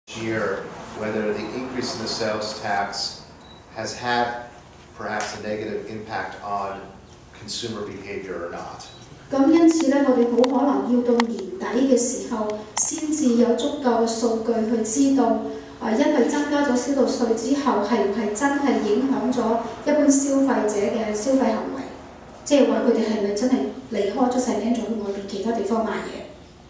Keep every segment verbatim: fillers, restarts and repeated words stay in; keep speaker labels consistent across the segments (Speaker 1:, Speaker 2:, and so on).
Speaker 1: year whether the increase in the sales tax has had perhaps a negative impact on consumer behavior or not.
Speaker 2: 咁因此咧，我哋好可能要到年底嘅時候，先至有足夠嘅數據去知道，啊，因為增加咗銷售稅之後，係唔係真係影響咗一般消費者嘅消費行為？即係話佢哋係咪真係離開咗San Leandro去外邊其他地方買嘢？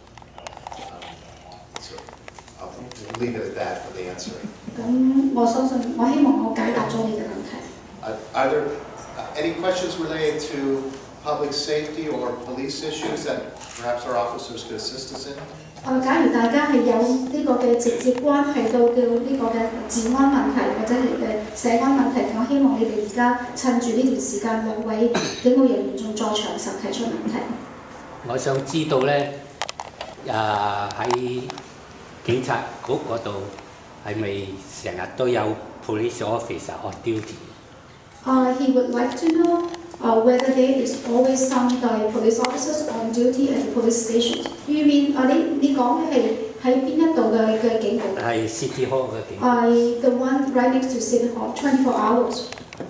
Speaker 1: We'll leave it at that for the answer.
Speaker 2: 咁我相信，我希望我解答咗你嘅問題。
Speaker 1: Uh, are there uh, any questions related to public safety or police issues that perhaps our officers could assist us in?
Speaker 2: 誒，假如大家係有呢個嘅直接關係到嘅呢個嘅治安問題或者係誒社安問題，我希望你哋而家趁住呢段時間，兩位警務人員仲在場時提出問題。
Speaker 3: 我想知道咧，誒喺警察局嗰度係咪成日都有 police officer on duty？Uh,
Speaker 2: he would like to know uh, whether there is always some uh, police officers on duty at the police station. You mean 啊？你你講嘅係喺邊一度嘅嘅警局？
Speaker 3: 係 City Hall 嘅警局。
Speaker 2: 係 the one right next to City Hall, twenty-four hours.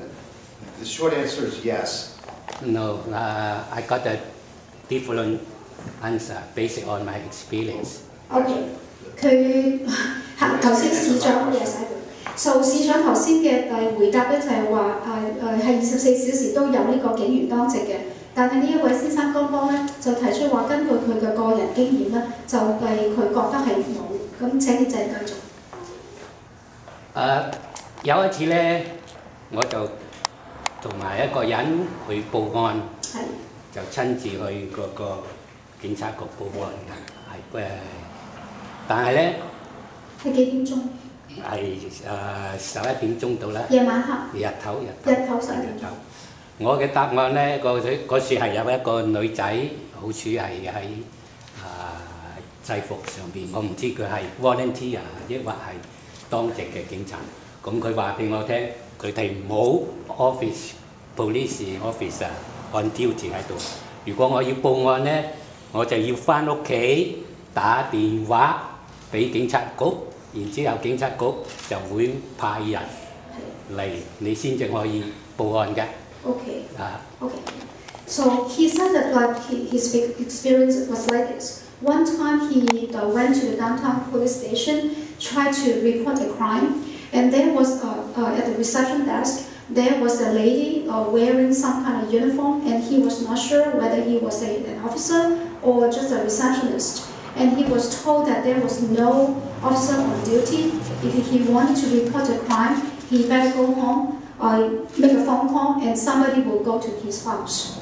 Speaker 1: The short answer is yes.
Speaker 3: No, uh, I got a different answer based on my experience.
Speaker 2: Okay. 佢頭先市長嘅寫數市長頭先嘅誒回答咧就係話誒誒係二十四小時都有呢個警員當值嘅，但係呢一位先生剛剛咧就提出話根據佢嘅個人經驗咧，就係佢覺得係冇，咁請你就繼續。
Speaker 3: 誒有一次咧，我就同埋一個人去報案，就親自去嗰個警察局報案嘅，係誒。但係咧，
Speaker 2: 係幾點鐘？
Speaker 3: 係誒十一點鐘到啦。
Speaker 2: 夜晚黑。
Speaker 3: 日頭日頭。
Speaker 2: 日頭十一點鐘。
Speaker 3: 我嘅答案咧，嗰嗰時係有一個女仔，好似係喺啊制服上邊，我唔知佢係 volunteer 抑或係當值嘅警察。咁佢話俾我聽，佢哋冇 office police officer on duty 喺度。如果我要報案咧，我就要翻屋企打電話。俾警察局，然之後警察局就會派人嚟，你先至可以報案嘅。
Speaker 2: Okay.
Speaker 3: 啊。
Speaker 2: Okay. So he said that like his experience was like this. One time he uh, went to the downtown police station, tried to report a crime, and there was uh, uh, at the reception desk there was a lady uh, wearing some kind of uniform, and he was not sure whether he was a, an officer or just a receptionist. And he was told that there was no officer on duty. If he wanted to report a crime, he better go home, uh, make a phone call, and somebody will go to his house.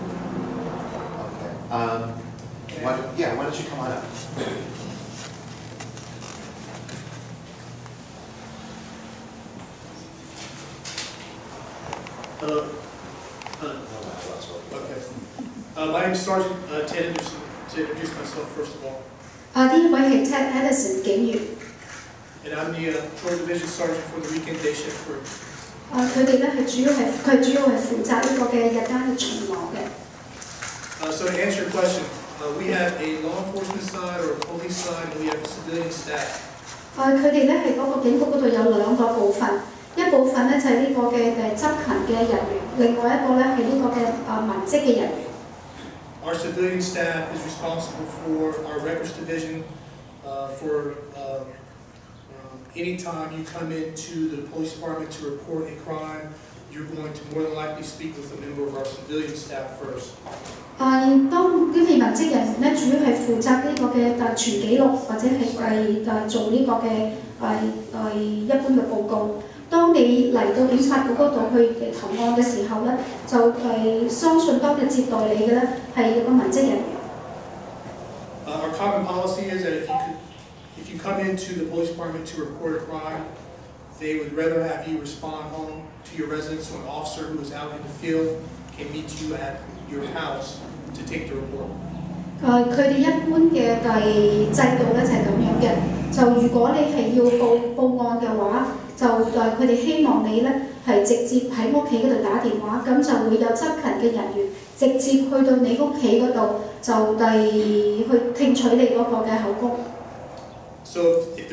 Speaker 1: Okay. Um, why, yeah, why don't you come on up?
Speaker 4: Hello. Uh, okay. Uh, my name is Sergeant uh, Ted Anderson. To introduce myself first of all.
Speaker 2: 啊，呢位係 Ted Anderson 警員。
Speaker 4: And I'm the uh, Patrol Division Sergeant for the weekend day shift crew.
Speaker 2: 啊，佢哋咧係主要係佢主要係負責呢個嘅日間嘅巡邏嘅。
Speaker 4: Uh, so to answer your question, uh, we have a law enforcement side or a police side, and we have a civilian staff.
Speaker 2: 啊，佢哋咧係嗰個警局嗰度有兩個部分，一部分咧就係呢個嘅誒執勤嘅人員，另外一個咧係呢個嘅啊文職嘅人員。
Speaker 4: Our civilian staff is responsible for our records division. Uh, for uh, um, any time you come into the police department to report a crime, you're going to more than likely speak with a member of our civilian staff first.
Speaker 2: 誒，當呢啲文職人員咧，主要係負責呢個嘅誒傳記錄，或者係誒誒做呢個嘅誒誒一般嘅報告。當你嚟到警察局嗰度去投案嘅時候咧，就係相信當日接待你嘅咧係個文職人員。
Speaker 4: Uh, our common policy is that if you could, if you come into the police department to report a crime, they would rather have you respond home to your residence, so an officer who is out in the field can meet you at your house to take the report.
Speaker 2: 誒，佢哋一般嘅誒制度咧就係咁樣嘅。就如果你係要報報案嘅話，就誒佢哋希望你咧係直接喺屋企嗰度打電話，咁就會有執勤嘅人員直接去到你屋企嗰度，就第去聽取你嗰個嘅口供。
Speaker 4: So if, if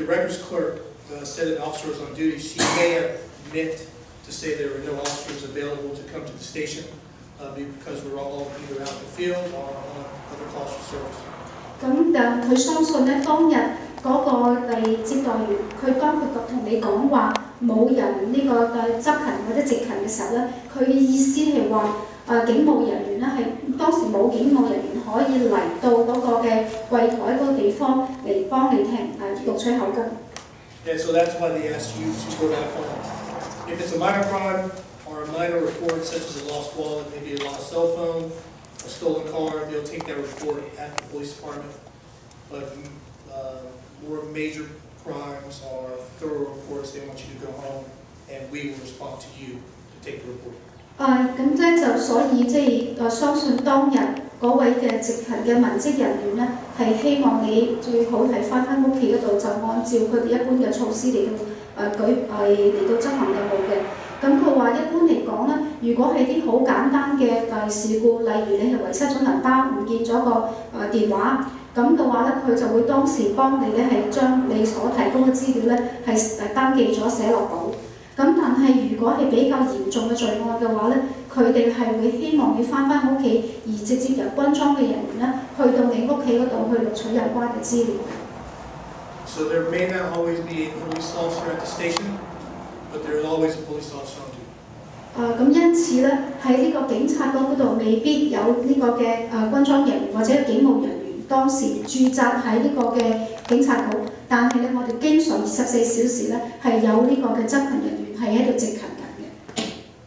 Speaker 4: the records clerk uh, said an officer was on duty, she may have meant to say there were no officers available to come to the station uh, because we're all either out in the field or on other calls for service.
Speaker 2: 咁但佢相信咧，當日嗰個第接待員，佢當佢同你講話冇人呢個誒執勤或者值勤嘅時候咧，佢嘅意思係話誒警務人員咧係當時冇警務人員可以嚟到嗰個嘅櫃台嗰個地方嚟幫你聽誒錄取口供。
Speaker 4: And so that's why they asked you to go back home. If it's a minor crime or a minor report such as a lost wallet, maybe a lost cell phone, a stolen car, they'll take that report at the police department. But uh, more major crimes or thorough reports, they want you to go home, and we will respond to you to take the report.
Speaker 2: 誒咁咧就所以即係誒相信當日嗰位嘅值勤嘅文職人員咧，係希望你最好係翻返屋企嗰度，就按照佢哋一般嘅措施嚟到誒舉誒嚟到執行任務嘅。咁佢話一般嚟講咧，如果係啲好簡單嘅誒事故，例如你係遺失咗銀包，唔見咗個誒電話。咁嘅話咧，佢就會當時幫你咧係將你所提供嘅資料咧係誒登記咗寫落簿。咁但係如果係比較嚴重嘅罪案嘅話咧，佢哋係會希望你翻返屋企，而直接由軍裝嘅人員咧去到你屋企嗰度去錄取有關嘅資料。
Speaker 4: So there may not always be a police officer at the station, but there is always a police officer on duty. 誒咁、呃、因此咧，喺呢個警察局嗰度未必有呢個嘅誒、呃、軍裝人員或者警務人員。當時駐紮喺呢個嘅警察局，但係咧，我哋經常二十四小時咧係有呢個嘅執勤人員係喺度值勤緊嘅。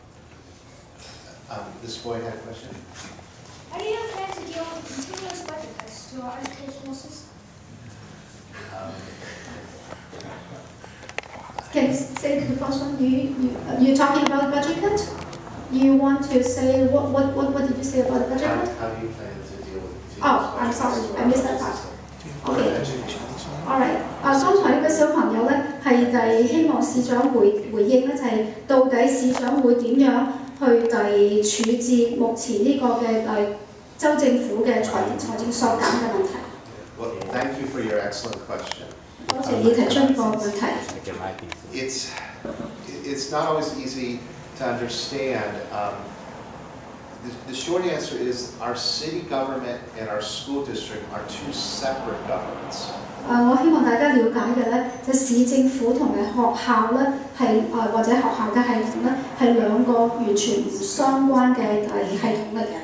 Speaker 1: Um, this boy had a question.
Speaker 5: How do you plan to deal with continuous budget cuts to our educational system?
Speaker 1: Um,
Speaker 2: Can you say the first one? You you you're talking about budget cut? You want to say what what what what did you say about the budget
Speaker 1: how,
Speaker 2: cut?
Speaker 1: how do you plan to deal with continuous
Speaker 2: Oh, I'm
Speaker 1: budget
Speaker 2: sorry,
Speaker 1: cuts to
Speaker 2: I
Speaker 1: our
Speaker 2: missed that
Speaker 1: school
Speaker 2: part.
Speaker 1: system?
Speaker 2: Okay.
Speaker 1: Or education?
Speaker 2: All right. 啊，剛才呢個小朋友咧係第希望市長回回應咧，就係、是、到底市長會點樣去第處置目前呢個嘅誒州政府嘅財財政縮減嘅問題。
Speaker 1: Well, thank you for your excellent question.
Speaker 2: 多謝你提出呢個問題。
Speaker 1: It's it's not always easy to understand. Um, the, the short answer is our city government and our school district are two separate governments.
Speaker 2: 誒，我希望大家了解嘅咧，就市政府同埋學校咧係誒或者學校嘅系統咧係兩個完全唔相關嘅誒系統嚟嘅。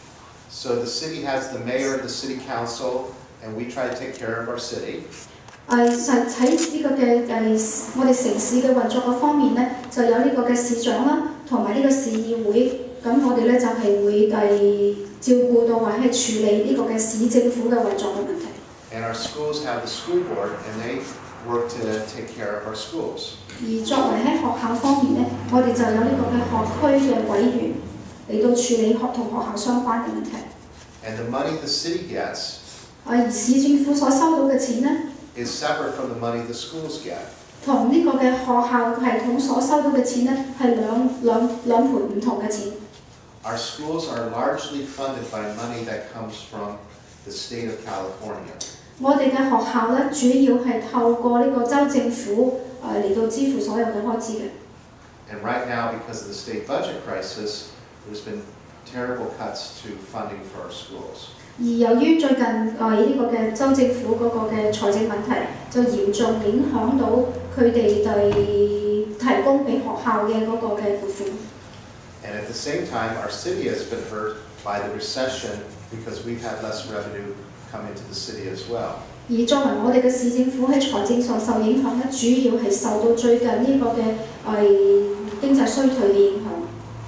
Speaker 1: So the city has the mayor, the city council, and we try to take care of our city.
Speaker 2: 誒實喺呢個嘅誒我哋城市嘅運作嘅方面咧，就有呢個嘅市長啦，同埋呢個市議會。咁我哋咧就係會誒照顧到或者係處理呢個嘅市政府嘅運作嘅問題。
Speaker 1: And our schools have the school board, and they work to take care of our schools.
Speaker 2: 而作為喺學校方面咧，我哋就有呢個嘅學區嘅委員嚟到處理學同學校相關嘅問題。
Speaker 1: And the money the city gets
Speaker 2: 而市政府所收到嘅錢咧
Speaker 1: is separate from the money the schools get.
Speaker 2: 同呢個嘅學校系統所收到嘅錢咧係兩兩兩盤唔同嘅錢。
Speaker 1: Our schools are largely funded by money that comes from the state of California.
Speaker 2: 我哋嘅學校咧，主要係透過呢個州政府誒嚟到支付所有嘅開支嘅。
Speaker 1: And right now, because of the state budget crisis, there's been terrible cuts to funding for our schools.
Speaker 2: 而由於最近誒呢個嘅州政府嗰個嘅財政問題，就嚴重影響到佢哋對提供俾學校嘅嗰個嘅撥款。
Speaker 1: And at the same time, our city has been hurt by the recession because we've had less revenue come into the city as well.
Speaker 2: 而作為我哋嘅市政府喺財政上受影響咧，主要係受到最近呢個嘅誒經濟衰退嘅影響。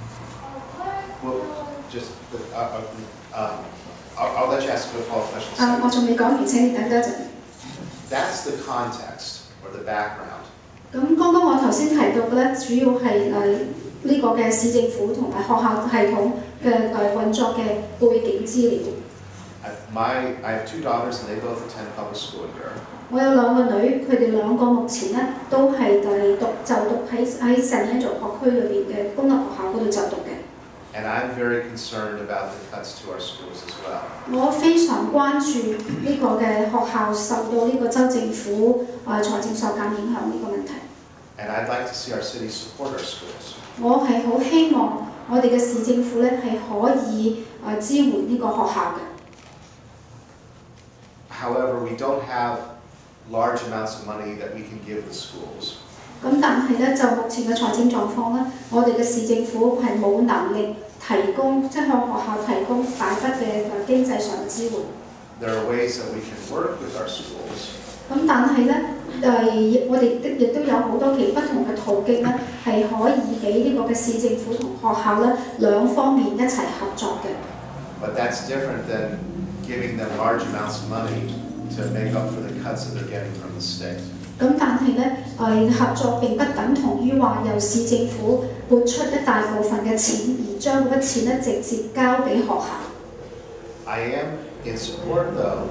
Speaker 1: Well, just uh, uh, um, I'll, I'll let you ask a follow-up question.
Speaker 2: 啊，我仲未講完，請你等多陣。
Speaker 1: That's the context or the background.
Speaker 2: 咁剛剛我頭先提到嘅咧，主要係誒呢個嘅市政府同埋學校系統嘅誒運作嘅背景資料。
Speaker 1: My, I have two daughters and they both attend public school here.
Speaker 2: 我有兩個女，佢哋兩個目前咧都係誒讀就讀喺喺 San Leandro 學區裏邊嘅公立學校嗰度就讀嘅。
Speaker 1: And I'm very concerned about the cuts to our schools as well.
Speaker 2: 我非常關注呢個嘅學校受到呢個州政府誒財政削減影響呢個問題。
Speaker 1: And I'd like to see our city support our schools.
Speaker 2: 我係好希望我哋嘅市政府咧係可以誒支援呢個學校嘅。
Speaker 1: However, we don't have large amounts of money that we can give the schools.
Speaker 2: 咁但係咧，就目前嘅財政狀況咧，我哋嘅市政府係冇能力提供，即係向學校提供大筆嘅誒經濟上嘅支援。
Speaker 1: There are ways that we can work with our schools.
Speaker 2: 咁但係咧，誒我哋亦都有好多其不同嘅途徑咧，係可以俾呢個嘅市政府同學校咧兩方面一齊合作嘅。
Speaker 1: But that's different than giving them large amounts of money to make up for the cuts that they're getting from the state.
Speaker 2: 咁但係咧，誒合作並不等同於話由市政府撥出一大部分嘅錢，而將嗰筆錢咧直接交俾學校。
Speaker 1: I am in support, though,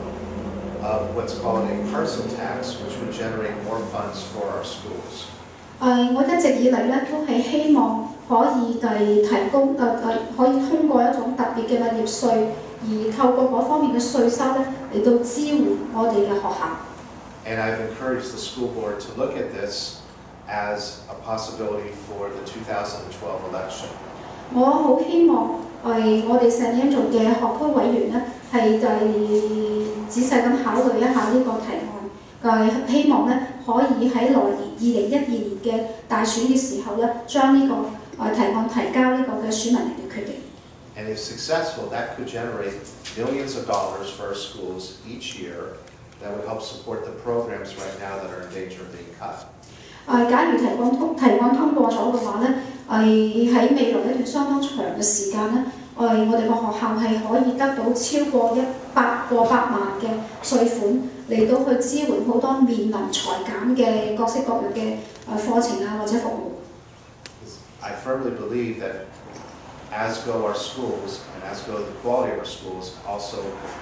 Speaker 1: of what's called a parcel tax, which would generate more funds for our schools.
Speaker 2: 誒，我一直以嚟咧都係希望可以係提供誒誒，可以通過一種特別嘅物業稅，而透過嗰方面嘅稅收咧嚟到支援我哋嘅學校。
Speaker 1: And I've encouraged the school board to look at this as a possibility for the two thousand twelve election.
Speaker 2: 我好希望誒我哋 San Leandro 嘅學區委員咧係誒仔細咁考慮一下呢個提案，誒希望咧可以喺來年二零一二年嘅大選嘅時候咧，將呢個誒提案提交呢個嘅選民嚟嘅決定。
Speaker 1: And if successful, that could generate millions of dollars for our schools each year. That would help support the programs right now that are in danger of being cut.
Speaker 2: 誒，假如提案通提案通過咗嘅話咧，誒喺未來一段相當長嘅時間咧，誒我哋個學校係可以得到超過一百過百萬嘅稅款嚟到去支援好多面臨裁減嘅各式各樣嘅誒課程啊或者服務。
Speaker 1: I firmly believe that as go our schools and as go the quality of our schools also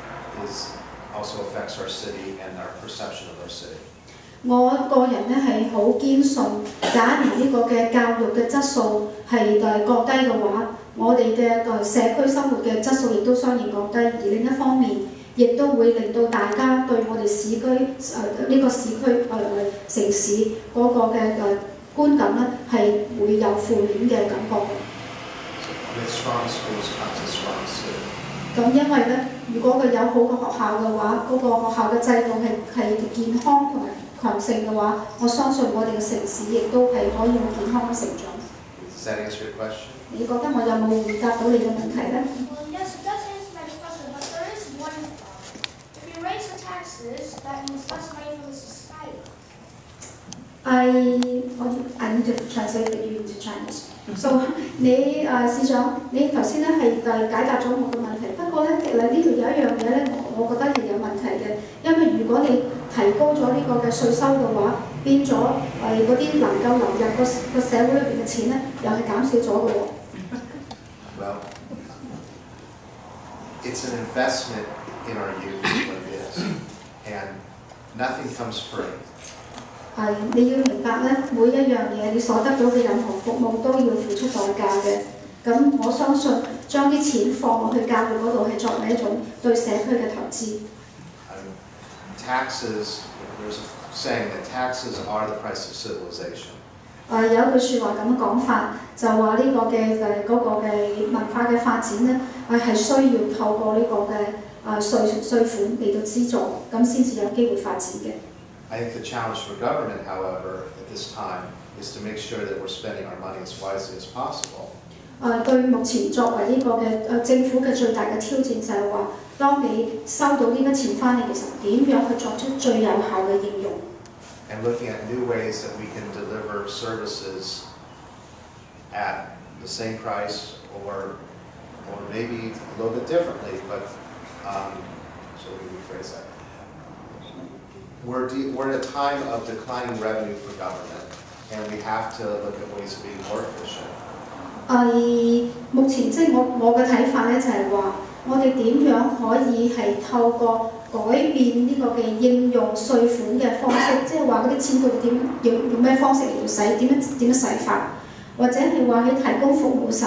Speaker 1: is also affects our city and our perception of our city.
Speaker 2: 我個人咧係好堅信，假如呢個嘅教育嘅質素係誒降低嘅話，我哋嘅誒社區生活嘅質素亦都相應降低。而另一方面，亦都會令到大家對我哋市區誒呢、呃這個市區誒、呃、城市嗰個嘅誒、呃、觀感咧係會有負面嘅感覺嘅。
Speaker 1: With strong schools comes a strong city.
Speaker 2: 咁因為咧，如果佢有好嘅學校嘅話，嗰、那個學校嘅制度係係健康同埋強盛嘅話，我相信我哋嘅城市亦都係可以好健康咁成長。
Speaker 1: Does that answer your question?
Speaker 2: 你覺得我有冇回答到你嘅問題咧
Speaker 5: Well, yes, it does answer my question, but there is one problem. If you raise the taxes, that means less money for the society.
Speaker 2: I I need to translate for you into Chinese. So 你誒市長，你頭先咧係誒解答咗我嘅問題。不過咧，誒呢度有一樣嘢咧，我我覺得係有問題嘅，因為如果你提高咗呢個嘅稅收嘅話，變咗誒嗰啲能夠流入個個社會裏邊嘅錢咧，又係減少咗嘅喎。
Speaker 1: Well, it's an investment in our youth, is what it is, and nothing comes free.
Speaker 2: 係你要明白咧，每一樣嘢你所得到嘅任何服務都要付出代價嘅。咁我相信將啲錢放落去教育嗰度係作為一種對社區嘅投資。
Speaker 1: Um, taxes, there's a saying that taxes are the price of civilization.
Speaker 2: 誒有一句説話咁講法，就話呢個嘅誒嗰個嘅文化嘅發展咧，誒係需要透過呢個嘅誒稅稅款嚟到資助，咁先至有機會發展嘅。
Speaker 1: I think the challenge for government, however, at this time, is to make sure that we're spending our money as wisely as possible.
Speaker 2: 誒對目前作為呢個嘅誒政府嘅最大嘅挑戰就係話，當你收到呢筆錢翻嚟嘅時候，點樣去作出最有效嘅應用？
Speaker 1: And looking at new ways that we can deliver services at the same price or, or maybe a little bit differently, but um, so let me rephrase that. We're, de we're in a time of declining revenue for government, and we have to look at ways of being more efficient.
Speaker 2: 誒，目前即係我我嘅睇法咧，就係話，我哋點樣可以係透過改變呢個嘅應用稅款嘅方式，即係話嗰啲錢佢點用用咩方式嚟到使，點樣點樣使法，或者係話喺提供服務嘅時候，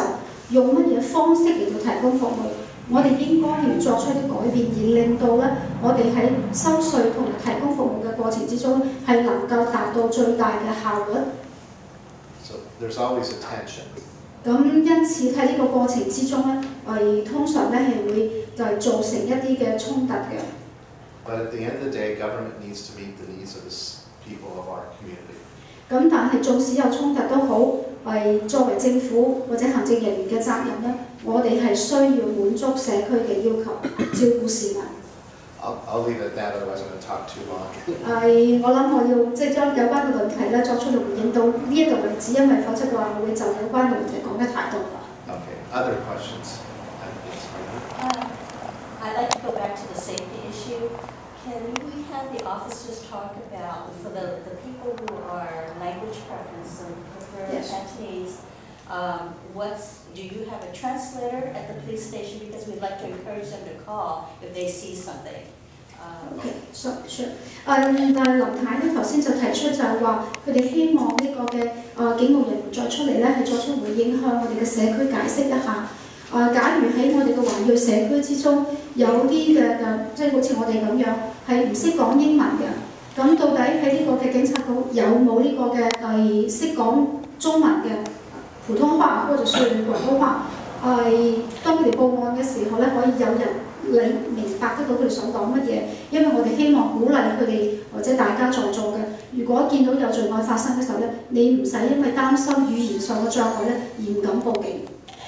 Speaker 2: 用乜嘢方式嚟到提供服務，我哋應該要作出啲改變，而令到咧我哋喺收稅同埋提供服務嘅過程之中係能夠達到最大嘅效率。
Speaker 1: So there's always a tension.
Speaker 2: 咁因此喺呢個過程之中咧，係通常咧係會就係造成一啲嘅衝突嘅。
Speaker 1: But at the end of the day, government needs to meet the needs of the people of our community.
Speaker 2: 咁但係縱使有衝突都好，係作為政府或者行政人員嘅責任咧，我哋係需要滿足社區嘅要求，照顧市民。
Speaker 1: I'll, I'll leave it at that, otherwise I'm going to talk too long.
Speaker 2: 係，我諗我要即係將有關嘅論題咧作出回應到呢一度為止，因為否則嘅話，我會就有關嘅問題講得太多啦。
Speaker 1: Okay, other questions?
Speaker 6: Uh, I'd like to go back to the safety issue. Can we have the officers talk about, for the, the people who are language preference and prefer
Speaker 2: Yes.
Speaker 6: Cantonese, um, what's, do you have a translator at the police station? Because we'd like to encourage them to call if they see something. Um,
Speaker 2: OK，sure sure。誒，但係林太咧頭先就提出就係話，佢哋希望呢個嘅誒警務人員再出嚟咧係作出回應，向我哋嘅社區解釋一下。誒，假如喺我哋嘅華裔社區之中有啲嘅誒，即係好似我哋咁樣係唔識講英文嘅，咁到底喺呢個嘅警察局有冇呢個嘅係識講中文嘅普通話或者是廣東話？係當佢哋報案嘅時候咧，可以有人你明白得到佢哋想講乜嘢，因為我哋希望鼓勵佢哋或者大家在座嘅，如果見到有罪案發生嘅時候咧，你唔使因為擔心語言上嘅障礙咧而唔敢報警。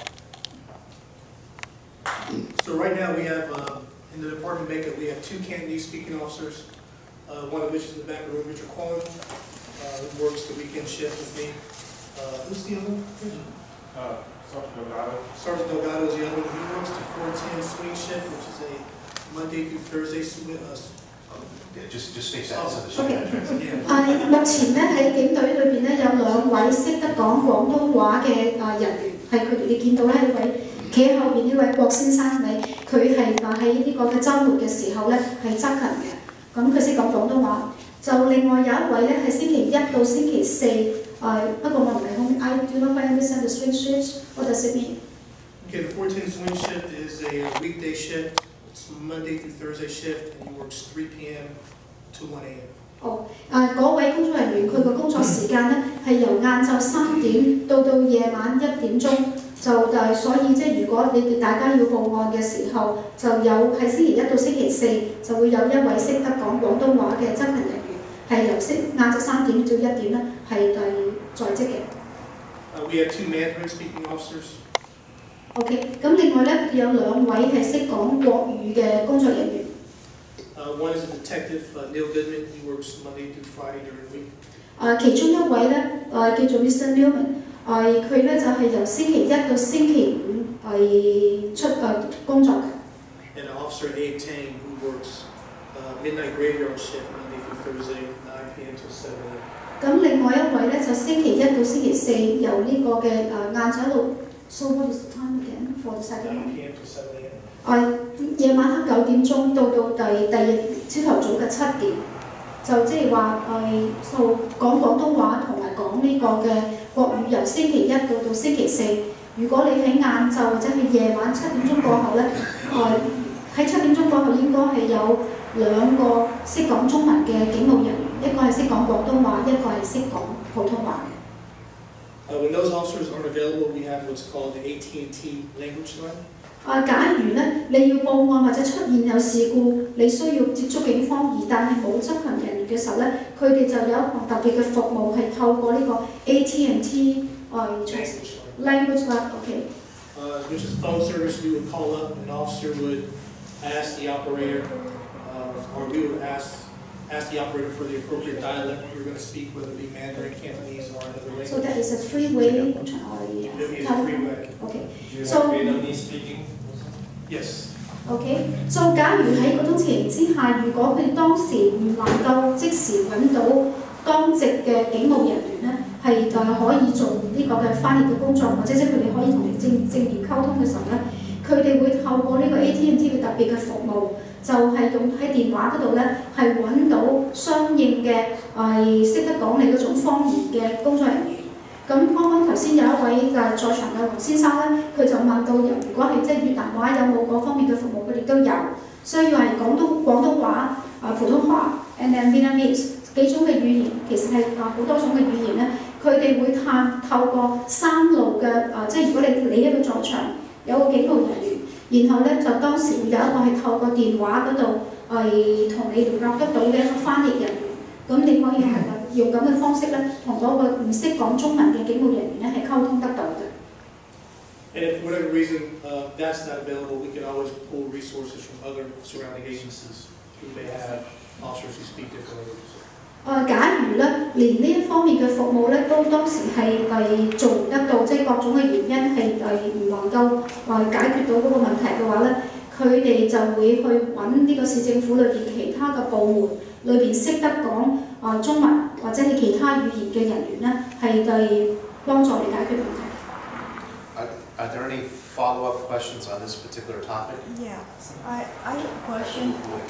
Speaker 4: So right now we have, uh, in the department makeup, we have two Cantonese speaking officers, uh, one of which is in the back of the room, Mister Kwon, uh, who works the weekend shift with me. Uh, who's the other one?
Speaker 7: Uh, Sergeant Delgado.
Speaker 4: Sergeant Delgado is the other one. He works the four ten swing shift, which is a Monday through Thursday swing. Uh,
Speaker 1: Yeah, just, just stay silent so the show
Speaker 2: Okay.
Speaker 1: can translate.
Speaker 2: 誒，目前咧喺警隊裏邊咧有兩位識得講廣東話嘅誒人員，係佢哋你見到咧呢位企喺後邊呢位郭先生你，佢係話喺呢個嘅週末嘅時候咧係執勤嘅，咁佢識講廣東話。就另外有一位咧係星期一到星期四誒，不過我唔係好 I do not understand the swing shift. What does it mean?
Speaker 4: Okay, the four ten swing shift is a weekday shift. It's Monday through Thursday shift, and he works three p m to one a m
Speaker 2: 哦，誒嗰位工作人員佢個工作時間咧係由晏晝三點到到夜晚一點鐘，就誒所以即係如果你哋大家要報案嘅時候，就有喺星期一到星期四就會有一位識得講廣東話嘅執勤人員，係由星晏晝三點到一點咧係誒在職嘅。
Speaker 4: Uh, we have two Mandarin speaking officers.
Speaker 2: OK， 咁另外咧有兩位係識講國語嘅工作人員。
Speaker 4: Uh, one is a detective, uh, Neil Goodman. He works Monday through Friday during the week.
Speaker 2: 誒其中一位咧誒叫做 Mister Newman， 誒佢咧就係由星期一到星期五係出誒工作嘅。
Speaker 4: And Officer Abe Tang, who works uh, midnight graveyard shift Monday through Thursday, nine p m to seven a m
Speaker 2: 咁另外一位咧就星期一到星期四由呢個嘅誒晏晝一路 ，so what is the time again for the second
Speaker 4: nine
Speaker 2: one？
Speaker 4: p m to seven a m
Speaker 2: 誒夜晚黑九點鐘到到第第二朝頭早嘅七點，就即係話誒數講廣東話同埋講呢個嘅國語，由星期一到到星期四。如果你喺晏晝或者係夜晚七點鐘過後咧，誒喺七點鐘過後應該係有兩個識講中文嘅警務人員，一個係識講廣東話，一個係識講普通話嘅。
Speaker 4: Uh, when those officers aren't available, we have what's called the A T and T language line.
Speaker 2: 啊，假如咧你要報案或者出現有事故，你需要接觸警方，而但係冇執行人員嘅時候咧，佢哋就有一項特別嘅服務係透過呢個 A T and T 誒 language line。OK。
Speaker 4: Uh, which is phone service. We would call up, an officer would ask the operator, uh, or we would ask ask the operator for the appropriate dialect we were going to speak, whether it be Mandarin, Cantonese, or another language.
Speaker 2: So that is a three-way
Speaker 4: It would be a three-way.
Speaker 2: OK。
Speaker 7: Do you
Speaker 2: So-
Speaker 7: have Vietnamese speaking?
Speaker 4: Yes.
Speaker 2: OK，所以假如喺嗰種情形之下，如果佢哋當時唔能夠即時揾到當值嘅警務人員咧，係誒可以做呢個嘅翻譯嘅工作，或者即係佢哋可以同你正正面溝通嘅時候咧，佢哋會透過呢個 A T and T 嘅特別嘅服務，就係、是、用喺電話嗰度咧係揾到相應嘅係識得講你嗰種方言嘅工作人員， 咁剛剛頭先有一位誒在場嘅黃先生咧，佢就問到人如果係即係越南話有冇嗰方面嘅服務，佢哋都有，需要係廣東廣東話、啊普通話 and then Vietnamese 幾種嘅語言，其實係啊好多種嘅語言咧，佢哋會探透過三路嘅啊，即係如果你你一個在場有個警務人員，然後咧就當時會有一個係透過電話嗰度係同你聯絡得到嘅一個翻譯人員，咁你可以係用咁嘅方式咧，同嗰個唔識講中文嘅警務人員咧係溝通得到嘅。
Speaker 4: And if for whatever reason uh, that's not available, we can always pull resources from other surrounding agencies who may have officers who speak different languages.
Speaker 2: 誒，假如咧連呢一方面嘅服務咧都當時係係做唔得到，即係各種嘅原因係係唔能夠誒解決到嗰個問題嘅話咧，佢哋就會去揾呢個市政府裏邊其他嘅部門裏邊識得講誒中文或者係其他語言嘅人員咧，係對幫助你解決問題。
Speaker 1: Are, are there any follow-up questions on this particular topic?
Speaker 8: Yeah, I I have a question.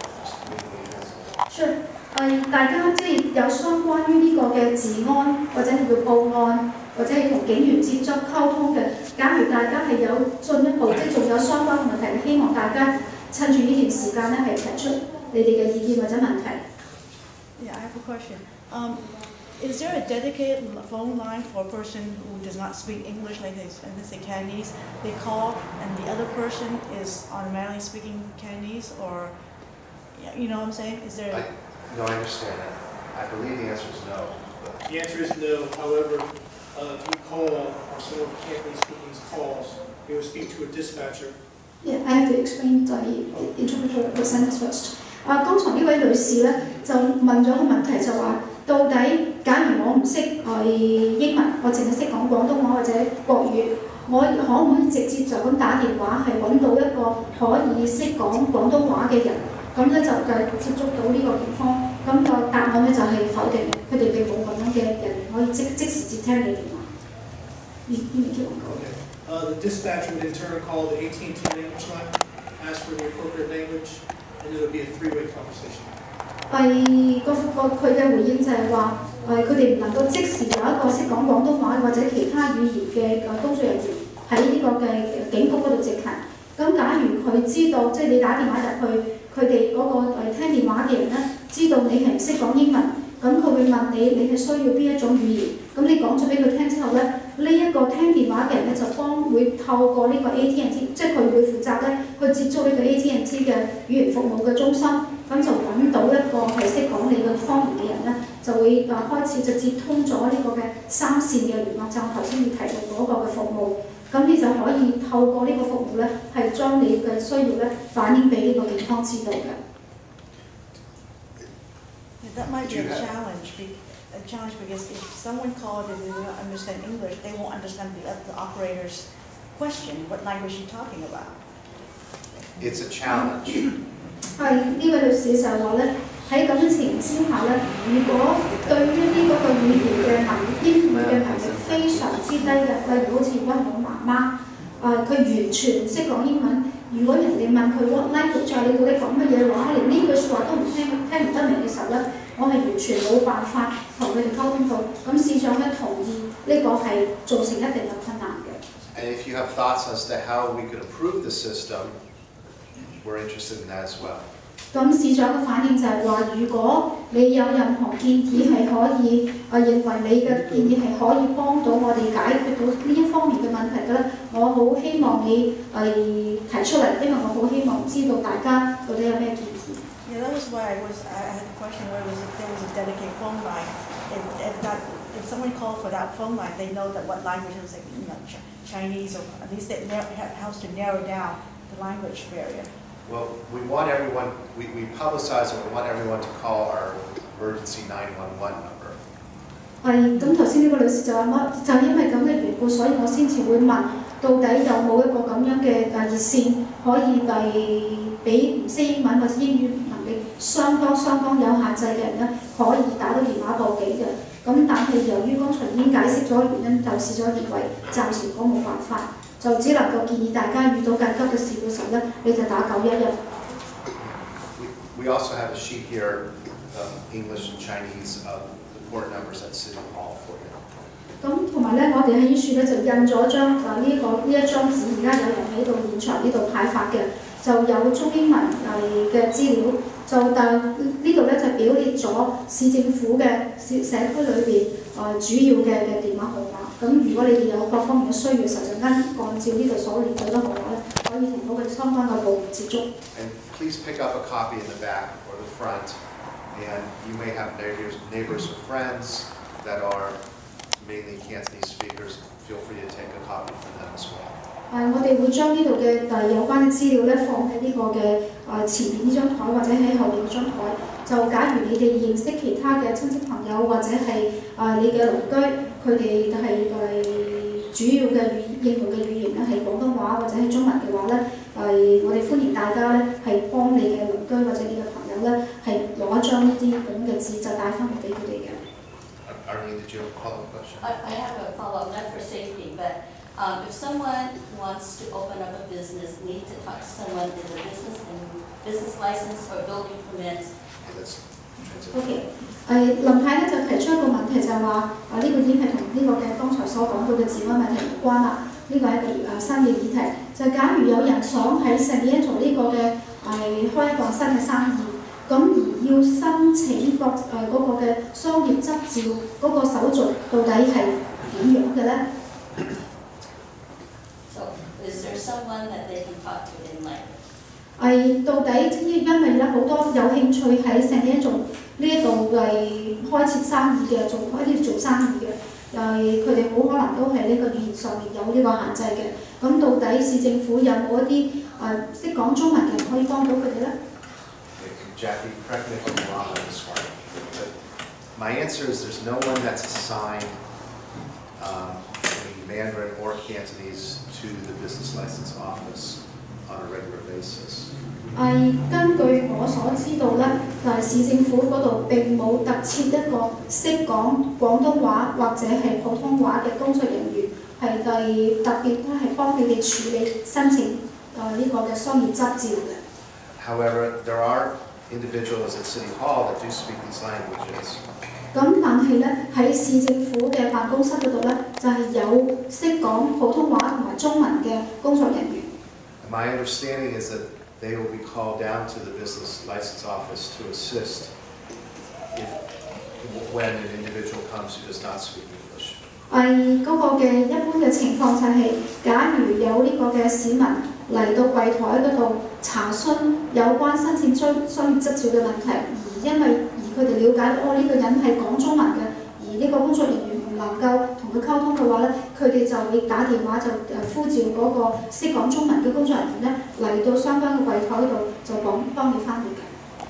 Speaker 2: Sure. 誒，大家即係有相關於呢個嘅治安，或者係要報案，或者係同警員接觸溝通嘅。假如大家係有進一步，即係仲有相關嘅問題，希望大家趁住呢段時間咧係提出你哋嘅意見或者問題。
Speaker 8: Yeah, I have a question. Um, is there a dedicated phone line for a person who does not speak English, like they, let's say Cantonese? They call, and the other person is automatically speaking Cantonese, or you know what I'm saying? Is there?
Speaker 1: I, no, I understand that. I believe the answer is no. But
Speaker 4: The answer is no. However, uh, if you call or someone who can't really speak these calls, you will speak to a dispatcher.
Speaker 2: Yeah, I have to explain the interpret the sentence first. 啊，剛才呢位女士咧就問咗個問題，就話到底假如我唔識誒英文，我淨係識講廣東話或者國語，我可唔可以直接就咁打電話係揾到一個可以識講廣東話嘅人？咁咧就繼接觸到呢個警方，咁個答案咧就係否定嘅，佢哋並冇咁樣嘅人員可以即即時接聽你電話。你你未聽過？
Speaker 4: Okay. Uh, the dispatcher would in turn call the A T and T language line, ask for the appropriate language, and it would be a three-way conversation.
Speaker 2: 係個個佢嘅回應就係話，誒佢哋唔能夠即時有一個識講廣東話或者其他語言嘅誒工作人員喺呢個嘅警局嗰度直行。咁假如佢知道，即係你打電話入去，佢哋嗰個誒聽電話嘅人咧，知道你係唔識講英文，咁佢會問你你係需要邊一種語言，咁你講咗俾佢聽之後咧，呢、這、一個聽電話嘅人咧就幫會透過呢個 A T and T， 即係佢會負責咧去接觸呢個 A T and T 嘅語言服務嘅中心，咁就揾到一個係識講你嘅方言嘅人咧，就會誒開始就接通咗呢個嘅三線嘅聯絡站，頭先你提到嗰個嘅服務。咁你就可以透過呢個服務咧，係將你嘅需要咧反映俾呢個警方知道嘅。
Speaker 8: That might be a challenge, a challenge because if someone called and they don't understand English, they won't understand the, the operator's question. What language are you talking about?
Speaker 1: it's a challenge.
Speaker 2: 係呢位女士就話咧，喺咁嘅情況之下咧，如果對於呢嗰個語言嘅能英語嘅能力非常之低嘅，例如好似如果係我媽媽，誒、呃、佢完全唔識講英文，如果人哋問佢 what language 啊，你到底講乜嘢話，連呢句説話都唔聽聽唔得明嘅時候咧，我係完全冇辦法同佢哋溝通到。咁市長咧同意呢個係造成一定嘅困難嘅。
Speaker 1: And if you have thoughts as to how we could improve the system, we're interested in that as well.
Speaker 2: 咁市長嘅反應就係話，如果你有任何建議係可以，誒認為你嘅建議係可以幫到我哋解決到呢一方面嘅問題嘅咧，我好希望你誒提出嚟，因為我好希望知道大家到底有咩建議。
Speaker 8: Yeah, that was why I was. I had a question where was if there was a dedicated phone line. If, if that if someone called for that phone line, they know that what language it was, like you know Chinese, or at least it helps to narrow down the language barrier.
Speaker 1: Well, we want everyone, we, we publicize it, we want everyone to call our emergency nine one one number.
Speaker 2: 係咁，頭先呢個女士就話我就因為咁嘅緣故，所以我先至會問到底有冇一個咁樣嘅誒熱線可以係俾唔識英文或者英語能力相當相當有限制嘅人咧，可以打到電話報警嘅。咁但係由於剛才已經解釋咗原因，就市長認為暫時講冇辦法。就只能夠建議大家遇到緊急嘅事嘅時候咧，你就打九一一。
Speaker 1: We also have a sheet here, um, English and Chinese, of the port numbers at City Hall for you.
Speaker 2: 咁同埋咧，我哋喺呢處咧就印咗張啊呢、這個呢一張紙，而家有人喺度現場呢度派發嘅，就有中英文誒嘅資料。就但呢度咧就表列咗市政府嘅社社區裏邊誒主要嘅嘅電話號碼。咁如果你哋有各方面嘅需要嘅時候，陣間按照呢度所列舉嘅號碼咧，可以同嗰個相關嘅部門接觸。
Speaker 1: And please pick up a copy in the back or the front, and you may have neighbors, neighbors or friends that are mainly Cantonese speakers. Feel free to take a copy from them as well.
Speaker 2: 誒，我哋會將呢度嘅誒有關嘅資料咧放喺呢個嘅誒前面呢張台或者喺後面嗰張台。就假如你哋認識其他嘅親戚朋友或者係誒你嘅鄰居，佢哋係誒主要嘅語應用嘅語言咧係廣東話或者係中文嘅話咧，誒我哋歡迎大家咧係幫你嘅鄰居或者你嘅朋友咧係攞一張呢啲咁嘅紙就帶翻嚟俾佢哋嘅。
Speaker 1: Arlene, did you have a follow-up question?
Speaker 6: I, I have a follow-up, not for safety, but um, if someone wants to open up a business, need to talk to someone with a business and business license or building permits.
Speaker 1: Okay, that's
Speaker 2: O.K. 誒林太咧就提出一個問題，就係話啊呢、這個已經係同呢個嘅剛才所講到嘅治安問題有關啦。呢、這個係一個誒新嘅議題。就假如有人想喺San Leandro呢個嘅誒、呃、開一個新嘅生意，咁而要申請國誒嗰個嘅商業執照嗰個手續到底係點樣嘅咧？
Speaker 6: So is there someone that they can talk to in like?
Speaker 2: 係到底因為咧好多有興趣喺San Leandro呢一度係開設生意嘅，做開啲做生意嘅，誒佢哋好可能都係呢個語言上面有呢個限制嘅。咁到底市政府有冇一啲誒識講中文嘅人可以幫到佢哋咧？
Speaker 1: Jackie, correct me if I'm wrong on this one, but my answer is there's no one that's assigned um, in Mandarin or Cantonese to the business license office on a regular basis.
Speaker 2: 係根據我所知道咧，就係市政府嗰度並冇特設一個識講廣東話或者係普通話嘅工作人員，係第特別咧係幫你哋處理申請誒呢個嘅商業執照嘅。
Speaker 1: However, there are individuals at City Hall that do speak these languages.
Speaker 2: 咁但係咧喺市政府嘅辦公室嗰度咧，就係、是、有識講普通話同埋中文嘅工作人員。
Speaker 1: My understanding is that they will be called down to the business license office to assist if, when an individual comes who does not speak English.
Speaker 2: 係嗰個嘅一般嘅情況就係、是，假如有呢個嘅市民嚟到櫃台嗰度查詢有關申請商商業執照嘅問題，而因為而佢哋了解哦呢、這個人係講中文嘅，而呢個工作人員唔能夠同佢溝通嘅話咧，佢哋就會打電話就誒呼召嗰個識講中文嘅工作人員咧嚟到相關嘅櫃台嗰度就講幫你翻譯嘅。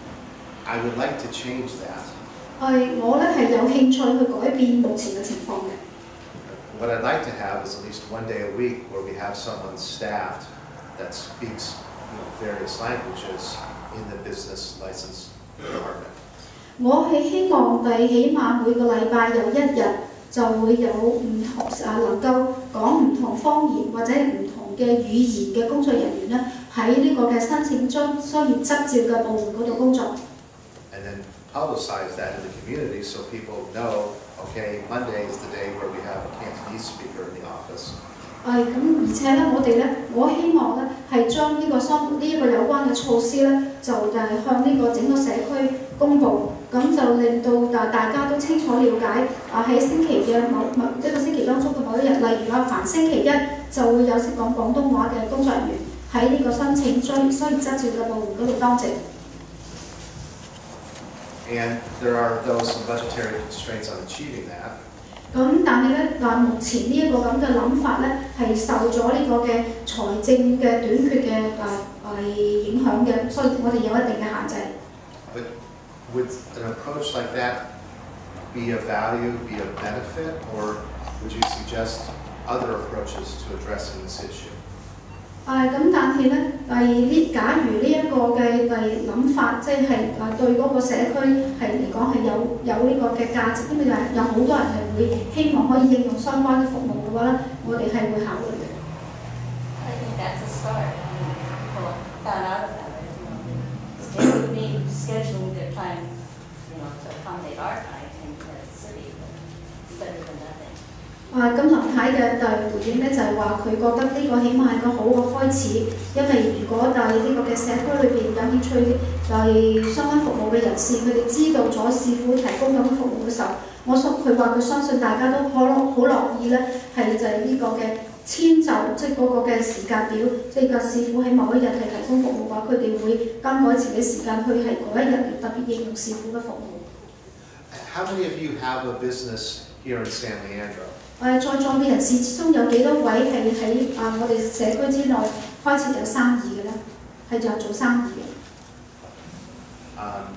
Speaker 1: I would like to change that.
Speaker 2: 係我咧係有興趣去改變目前嘅情況嘅。
Speaker 1: What I'd like to have is at least one day a week where we have someone staffed that speaks you know, various languages in the business license department.
Speaker 2: 我係希望第起碼每個禮拜有一日就會有唔同啊能夠講唔同方言或者唔同嘅語言嘅工作人員咧喺呢個嘅申請商商業執照嘅部門嗰度工作。
Speaker 1: And then publicize that in the community so people know, okay, Monday is the day where we have a Cantonese speaker in the office.
Speaker 2: 係咁，而且咧，我哋咧，我希望咧係將呢個商呢一個有關嘅措施咧，就誒向呢個整個社區公佈，咁就令到大大家都清楚了解啊喺星期嘅某某一個星期當中嘅某一日，例如啊凡星期一就會有識講廣東話嘅工作人員喺呢個申請商商業執照嘅部門嗰度當值。
Speaker 1: And there are those budgetary constraints on achieving that.
Speaker 2: 咁但係咧，但目前呢一個咁嘅諗法咧，係受咗呢個嘅財政嘅短缺嘅誒誒影響嘅，所以我哋有一定嘅限制。
Speaker 1: But would an approach like that be of value, be of benefit, or would you suggest other approaches to addressing this issue?
Speaker 2: 誒咁，但係咧，係呢，假如呢一個嘅係諗法，即係誒對嗰個社區係嚟講係有有呢個嘅價值，因為有有好多人係會希望可以應用相關嘅服務嘅話咧，我哋係會考慮嘅。
Speaker 6: I think that's a start. I mean, people found out about it. You know, it would be scheduling their time, you know, to accommodate our time in the city, but it's better than nothing.
Speaker 2: 啊，咁林太嘅就回應咧就係話佢覺得呢個起碼係個好嘅開始，因為如果但係呢個嘅社區裏邊有興趣係相關服務嘅人士，佢哋知道咗市府提供咁嘅服務嘅時候，我相佢話佢相信大家都好好樂意咧，係就係呢個嘅遷就，即係嗰個嘅時間表，即係個市府喺某一日係提供服務嘅話，佢哋會更改自己時間去係嗰一日特別應用市府嘅服務。
Speaker 1: How many of you have a business here in San Leandro?
Speaker 2: 誒，在座嘅人士之中有幾多位係喺啊我哋社區之內開始有生意嘅咧？係就係做生意嘅。
Speaker 1: Um,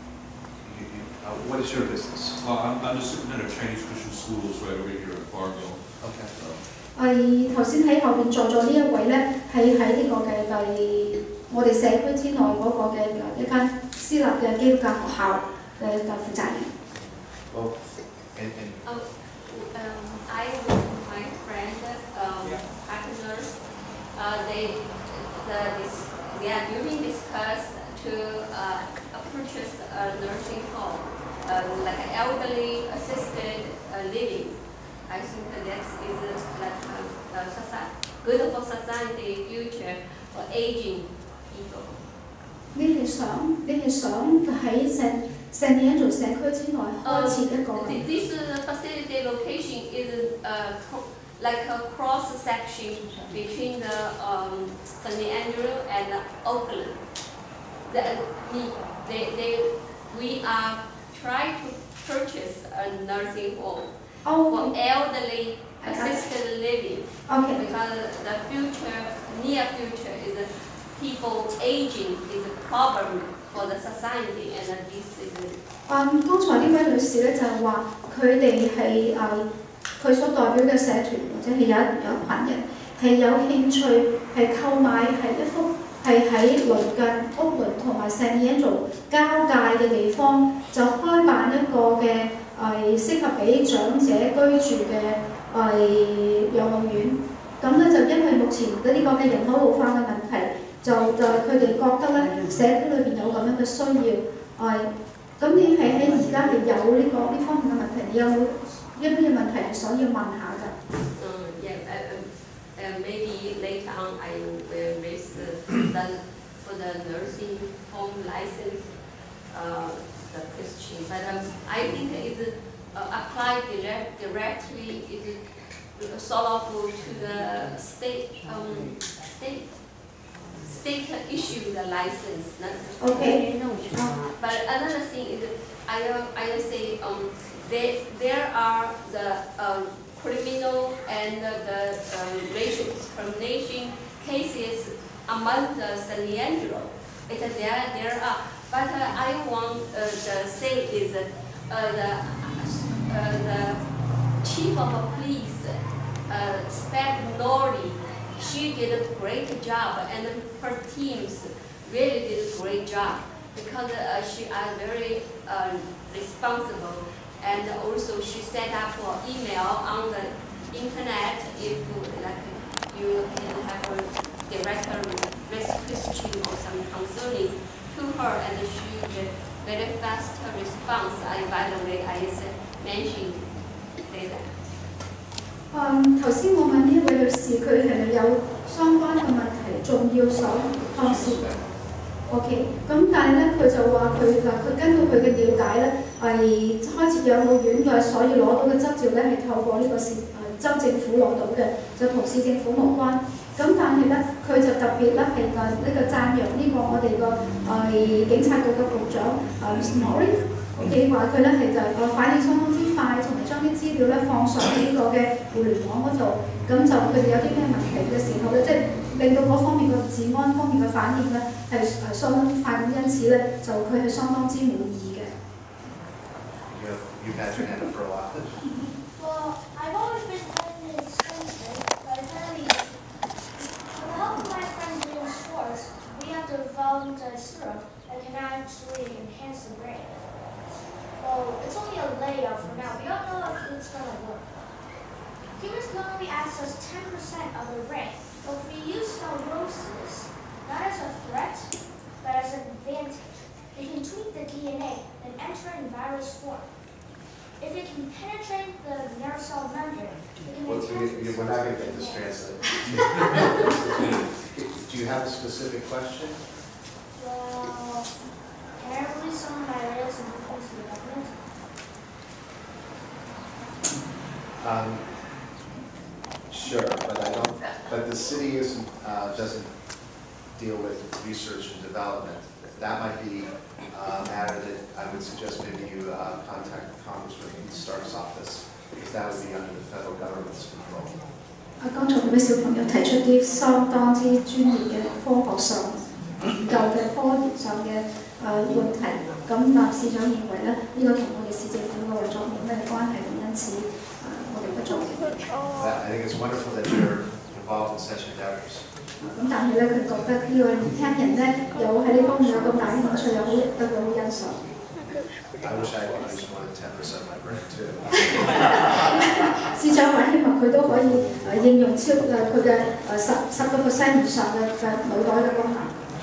Speaker 1: you, you, uh, what is your business?
Speaker 9: Well, I'm, I'm the superintendent of Chinese Christian schools right over here at Fargo.
Speaker 1: Okay.
Speaker 9: So,
Speaker 2: 係頭先喺後邊在座呢一位咧，係喺呢個嘅第我哋社區之內嗰個嘅一間私立嘅基督教學校嘅嘅負責人。
Speaker 1: Well, and, and
Speaker 10: Oh, um, I with my friend, um, partners, uh, they, the, this, they are doing discuss to uh, purchase a nursing home, uh, like an elderly assisted uh, living. I think that that is like a, a society, good for society future for aging people.
Speaker 2: 你係想你係想喺聖聖尼安做社區之內開設一個？
Speaker 10: Uh, this facility location is uh, like a cross section between the um, San Leandro and Oakland. The, they, they, we are trying to purchase a nursing home for elderly assisted living.
Speaker 2: Okay.
Speaker 10: Because the future, near future, is people aging is a problem for the society, and this is.
Speaker 2: 啊，剛才呢位女士咧就係話佢哋係誒佢所代表嘅社團或者係有一有一群人係有興趣係購買係一幅係喺鄰近屋倫同埋聖尼安做交界嘅地方，就開辦一個嘅誒適合俾長者居住嘅誒養老院。咁咧就因為目前嘅呢個嘅人口老化嘅問題，就就佢哋覺得咧社區裏邊有咁樣嘅需要誒。咁你係喺而家係有呢個呢方面嘅問題，你有冇一啲嘅問題係想要問下㗎？
Speaker 10: Um, yeah, uh, uh, maybe later on I will raise uh, the, for the nursing home license uh, the question, but um, I think it uh, applied direct, directly is sort of to the state um, state. State issue the license. Not
Speaker 2: okay.
Speaker 10: Uh, but another thing is, I I say um there there are the um, criminal and the um, racial discrimination cases among the San Leandro. It there there are, but uh, I want uh, to say is uh, the uh, the chief of police, uh, Spec Nori. She did a great job, and her teams really did a great job because uh, she is very uh, responsible, and also she set up for email on the internet if like you can have a direct question or some concerning to her, and she did very fast response. I, by the way, I mentioned say that.
Speaker 2: 嗯，頭先我問呢一位女士，佢係咪有相關嘅問題，仲要想探視 ？OK， 咁但係咧，佢就話佢嗱，佢根據佢嘅了解咧，係開設養老院嘅，所以攞到嘅執照咧係透過呢個市誒州政府攞到嘅，就同市政府無關。咁但係咧，佢就特別咧係誒呢個讚揚呢個我哋個誒警察局嘅局長誒 Mister Mori。 佢話佢咧係就係個反應相當之快，同埋將啲資料咧放上呢個嘅互聯網嗰度，咁就佢哋有啲咩問題嘅時候咧，即係令到嗰方面嘅治安方面嘅反應咧係誒相當之快，咁因此咧就佢係相當之滿意嘅。
Speaker 1: You've had your hand up for a while.
Speaker 5: Well, I've always been planning in Spencer, but apparently, with the help of my friends doing sports, we have developed a syrup that can actually enhance the brain. Well, it's only a layout for now. We don't know if it's going to work. Humans can only access ten percent of their brain, but if we use neurosis, not as a threat, but as an advantage, it can tweak the D N A and enter in virus form. If it can penetrate the nerve cell membrane,
Speaker 1: we, we're not going to get this translated. Do you have a specific question?
Speaker 5: Well, can I release some of my rails and replace the government?
Speaker 1: Um, sure, but I don't. But the city isn't uh, doesn't deal with research and development. That might be a matter that I would suggest maybe you uh, contact Congressman Stark's office, because that would be under the federal government's control.
Speaker 2: 啊，剛才嗰位小朋友提出啲相當之專業嘅科學上研究嘅科研上嘅誒問題，咁啊市長認為咧，呢、這個同我哋市政府嘅運作冇咩關係，咁因此誒、呃、我哋不做嘅。
Speaker 1: I think it's wonderful that you're involved in such endeavors.
Speaker 2: 咁但係咧，佢覺得呢個年輕人咧有喺呢方面有咁大興趣，又好值得佢好欣賞。
Speaker 1: I wish I could use more than ten percent of my brain too.
Speaker 2: 市長話希望佢都可以誒應用超誒佢嘅誒十十個 percent 以上嘅嘅腦袋嘅功能。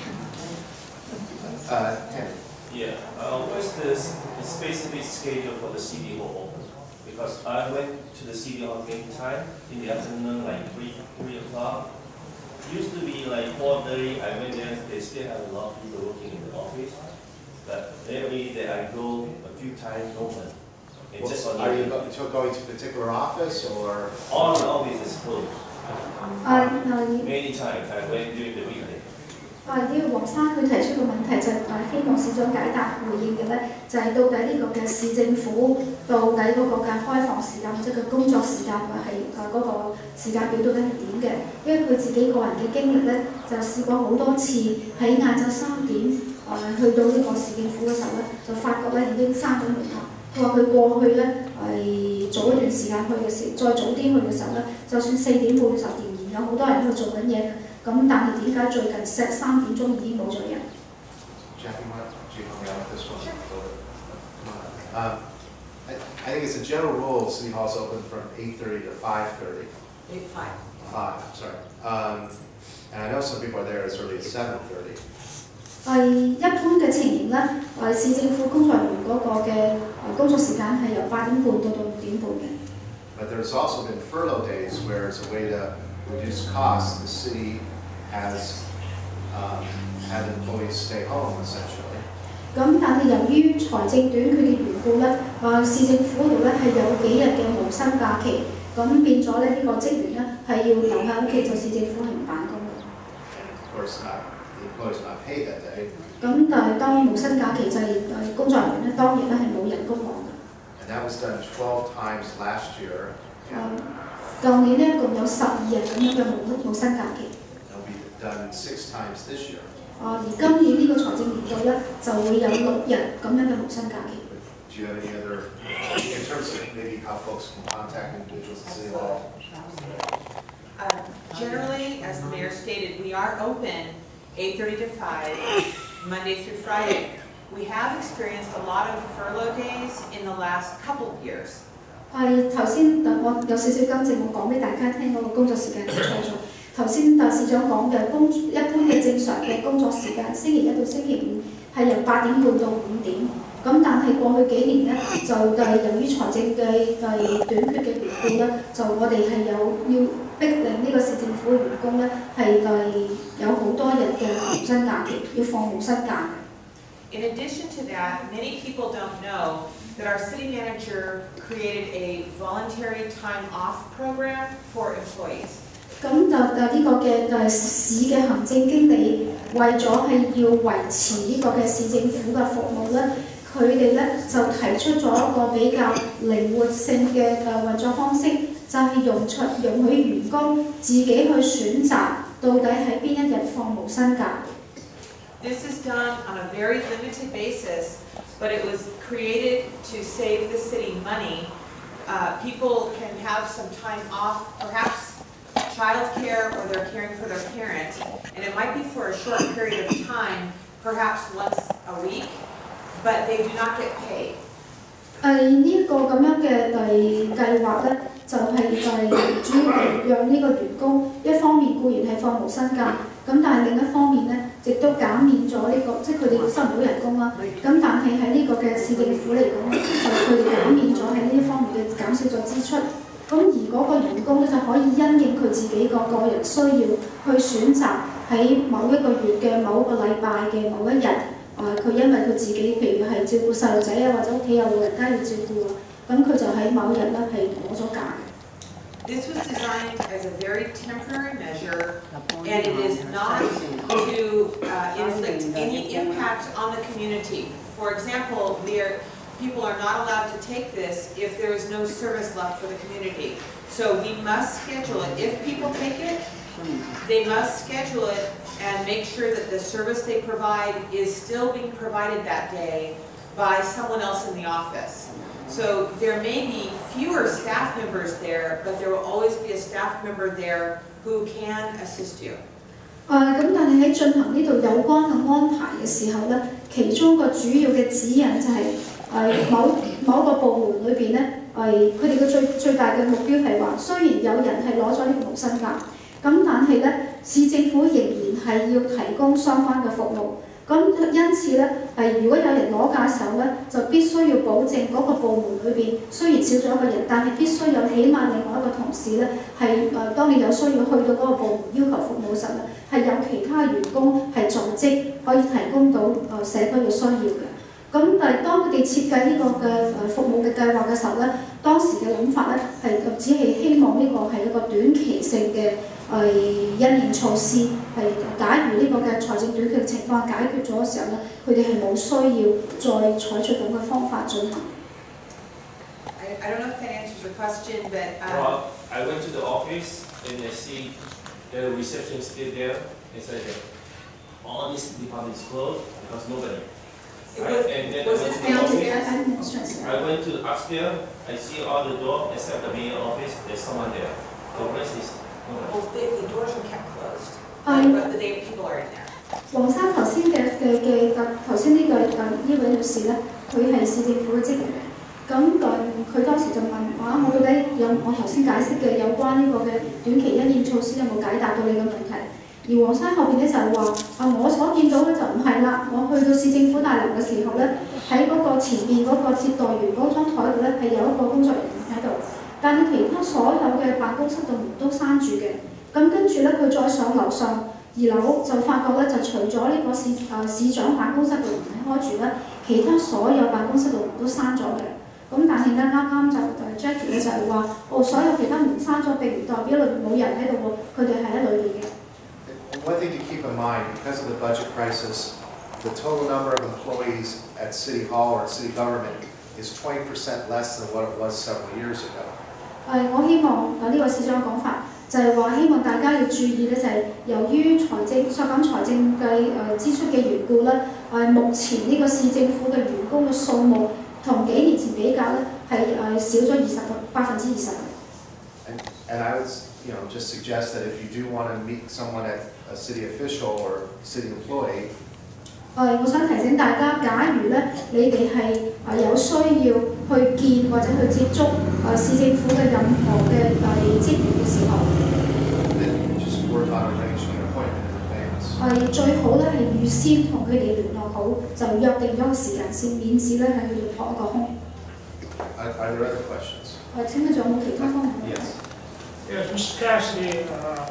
Speaker 1: Uh, Tim.
Speaker 7: Yeah. Uh, what's the specific schedule for the city hall open? Because I went to the city hall many times in the afternoon, like three three o'clock. Used to be like four thirty. I went there. They still have a lot of people working in the office. But every day I go a few times open. It's just on
Speaker 1: Are you
Speaker 7: the
Speaker 1: go- to going to a particular office or?
Speaker 7: all the office is closed.
Speaker 2: 啊誒
Speaker 7: Many times I went during the weekday.
Speaker 2: 啊！呢個黃生佢提出嘅問題就係、誒、希望市長解答回應嘅咧，就係、是、到底呢個嘅市政府到底嗰個嘅開放時間或者佢工作時間或係誒嗰個時間表到底係點嘅？因為佢自己個人嘅經歷咧，就試過好多次喺晏晝三點誒、呃、去到呢個市政府嘅時候咧，就發覺咧已經閂咗門啦。佢話佢過去咧係早一段時間去嘅時，再早啲去嘅時候咧，就算四點半嘅時候仍然有好多人喺度做緊嘢。咁但係點解最近石三點鐘已經冇咗人
Speaker 1: Jackie, why don't you help me out with this one? Um, I, I think it's a general rule, City Hall's open from eight thirty to five thirty.
Speaker 11: eight five.
Speaker 1: Five, sorry. Um, and I know some people are there as early as seven thirty.
Speaker 2: 係一般嘅情形咧，誒市政府工作人員嗰個嘅誒工作時間係由八點半到到六點半嘅。
Speaker 1: But there's also been furlough days where it's a way to reduce costs. The city has um, had employees stay home essentially.
Speaker 2: 咁但係由於財政短缺嘅緣故咧，誒市政府嗰度咧係有幾日嘅無薪假期，咁變咗咧呢個職員咧係要留喺屋企，就市政府係唔辦公嘅。
Speaker 1: And of course, not, the employees are not paid that day.
Speaker 2: 咁但係當然無薪假期就係誒工作人員咧當然咧係冇人工攞嘅。
Speaker 1: And that was done twelve times last year.
Speaker 2: 誒舊年咧共有十二日咁樣嘅無無薪假期。
Speaker 1: It'll be done six times this year.
Speaker 2: 啊，而今年呢個財政年度咧就會有六日咁樣嘅無薪假期。
Speaker 1: Do you have any other, in terms of maybe how folks can contact individuals at City Hall?
Speaker 11: Uh, generally, as the mayor stated, we are open eight thirty to five, Monday through Friday. We have experienced a lot of furlough days in the last couple of years.
Speaker 2: 係頭先我有少少更正，我講俾大家聽嗰個工作時間係錯咗。頭先大市長講嘅工一般嘅正常嘅工作時間，星期一到星期五係由八點半到五點。咁但係過去幾年咧，就係由於財政嘅係短缺嘅緣故咧，就我哋係有要逼令呢個市政府嘅員工咧係係有好多日嘅無薪假期，要放無薪假。
Speaker 11: In addition to that, many people don't know that our city manager created a voluntary time off program for employees.
Speaker 2: 咁就誒呢個嘅誒市嘅行政經理為咗係要維持呢個嘅市政府嘅服務咧，佢哋咧就提出咗一個比較靈活性嘅誒運作方式，就係容出容許員工自己去選擇到底喺邊一日放無薪假。
Speaker 11: This is done on a very limited basis, but it was created to save the city money. Uh, people can have some time off, perhaps child care or they're caring for their parent, and it might be for a short period of time, perhaps once a week, but they do not get paid.
Speaker 2: 誒呢個咁樣嘅誒計劃咧，就係誒主要係讓呢個員工一方面固然係放無薪假，咁但係另一方面咧，亦都減免咗呢、這個，即係佢哋收唔到人工啦。咁但係喺呢個嘅市政府嚟講咧，就佢哋減免咗喺呢一方面嘅減少咗支出。 咁而嗰個員工咧就可以因應佢自己個個人需要，去選擇喺某一個月嘅某一個禮拜嘅某一日，啊佢因為佢自己譬如係照顧細路仔啊，或者屋企有老人家要照顧啊，咁佢就喺某日咧係攞咗假嘅。
Speaker 11: This was designed as a very temporary measure, and it is not to uh, inflict any impact on the community. For example, there, people are not allowed to take this if there is no service left for the community. So we must schedule it. If people take it, they must schedule it and make sure that the service they provide is still being provided that day by someone else in the office. So there may be fewer staff members there, but there will always be a staff member there who can assist you.
Speaker 2: 誒咁，但係喺進行呢度有關嘅安排嘅時候咧，其中個主要嘅指引就係、是、誒某某個部門裏邊咧，誒佢哋嘅最最大嘅目標係話，雖然有人係攞咗呢個無薪假，咁但係咧，市政府仍然係要提供相關嘅服務。咁因此咧，係如果有人攞假嘅時候咧，就必須要保證嗰個部門裏邊雖然少咗一個人，但係必須有起碼另外一個同事咧係誒，當你有需要去到嗰個部門要求服務時咧，係有其他員工係在職可以提供到誒社區嘅需要嘅。咁但係當佢哋設計呢個嘅誒服務嘅計劃嘅時候咧，當時嘅諗法咧係只係希望呢個係一個短期性嘅誒因應措施，係假如呢個嘅財政短缺嘅情況解決咗嘅時候咧，佢哋係冇需要再採取咁嘅方法進行。
Speaker 11: I, I don't know if that answers your question, but um,
Speaker 7: well, I went to the office and I see the reception still there. It said that all these departments closed because nobody. Right?
Speaker 11: was,
Speaker 7: and then
Speaker 11: was
Speaker 7: I
Speaker 11: this
Speaker 7: went to the office.
Speaker 2: Administration.
Speaker 7: I went to upstairs. I see all the door except the main office. There's someone there. The rest is nobody.
Speaker 11: Well, the, the doors are kept closed,
Speaker 2: Um,
Speaker 11: but the day people are in there.
Speaker 2: 黃生頭先嘅嘅嘅頭先呢個誒呢位女士咧，佢係市政府嘅職員嚟。咁誒佢當時就問啊，我到底有我頭先解釋嘅有關呢個嘅短期因應措施有冇解答到你嘅問題？而黃生後邊咧就係話啊，我所見到咧就唔係啦，我去到市政府大樓嘅時候咧，喺嗰個前邊嗰個接待員嗰張台度咧係有一個工作人員喺度，但係其他所有嘅辦公室度門都閂住嘅。咁跟住咧佢再上樓上二樓就發覺咧就除咗呢個市誒、呃、市長辦公室度門係開住咧，其他所有辦公室度門都閂咗嘅。咁但係咧啱啱就誒 Jackie 咧就係話，哦所有其他門閂咗並唔代表裏邊冇人喺度喎，佢哋係喺裏邊嘅。
Speaker 1: One thing to keep in mind, because of the budget crisis, the total number of employees at City Hall or city government is twenty percent less than what it was several years ago.
Speaker 2: 誒，我希望誒呢個市長嘅講法就係話，希望大家要注意咧，就係由於財政削減財政嘅誒支出嘅緣故咧，誒目前呢個市政府嘅員工嘅數目同幾年前比較咧係誒少咗二十個百分之二十。
Speaker 1: And, and I would, you know, just suggest that if you do want to meet someone at a city official or city employee.
Speaker 2: 誒，我想提醒大家，假如咧你哋係誒有需要去見或者去接觸誒市政府嘅任何嘅誒職員嘅時候，
Speaker 1: then just work on arranging an appointment in advance.
Speaker 2: 誒最好咧係預先同佢哋聯絡好，就約定咗個時間先，免至咧係佢哋撲一個空。
Speaker 1: Are, are there other questions?
Speaker 2: 誒，請問仲有冇其他方面？
Speaker 1: Yes.
Speaker 12: Yes, Mister Cassidy, uh,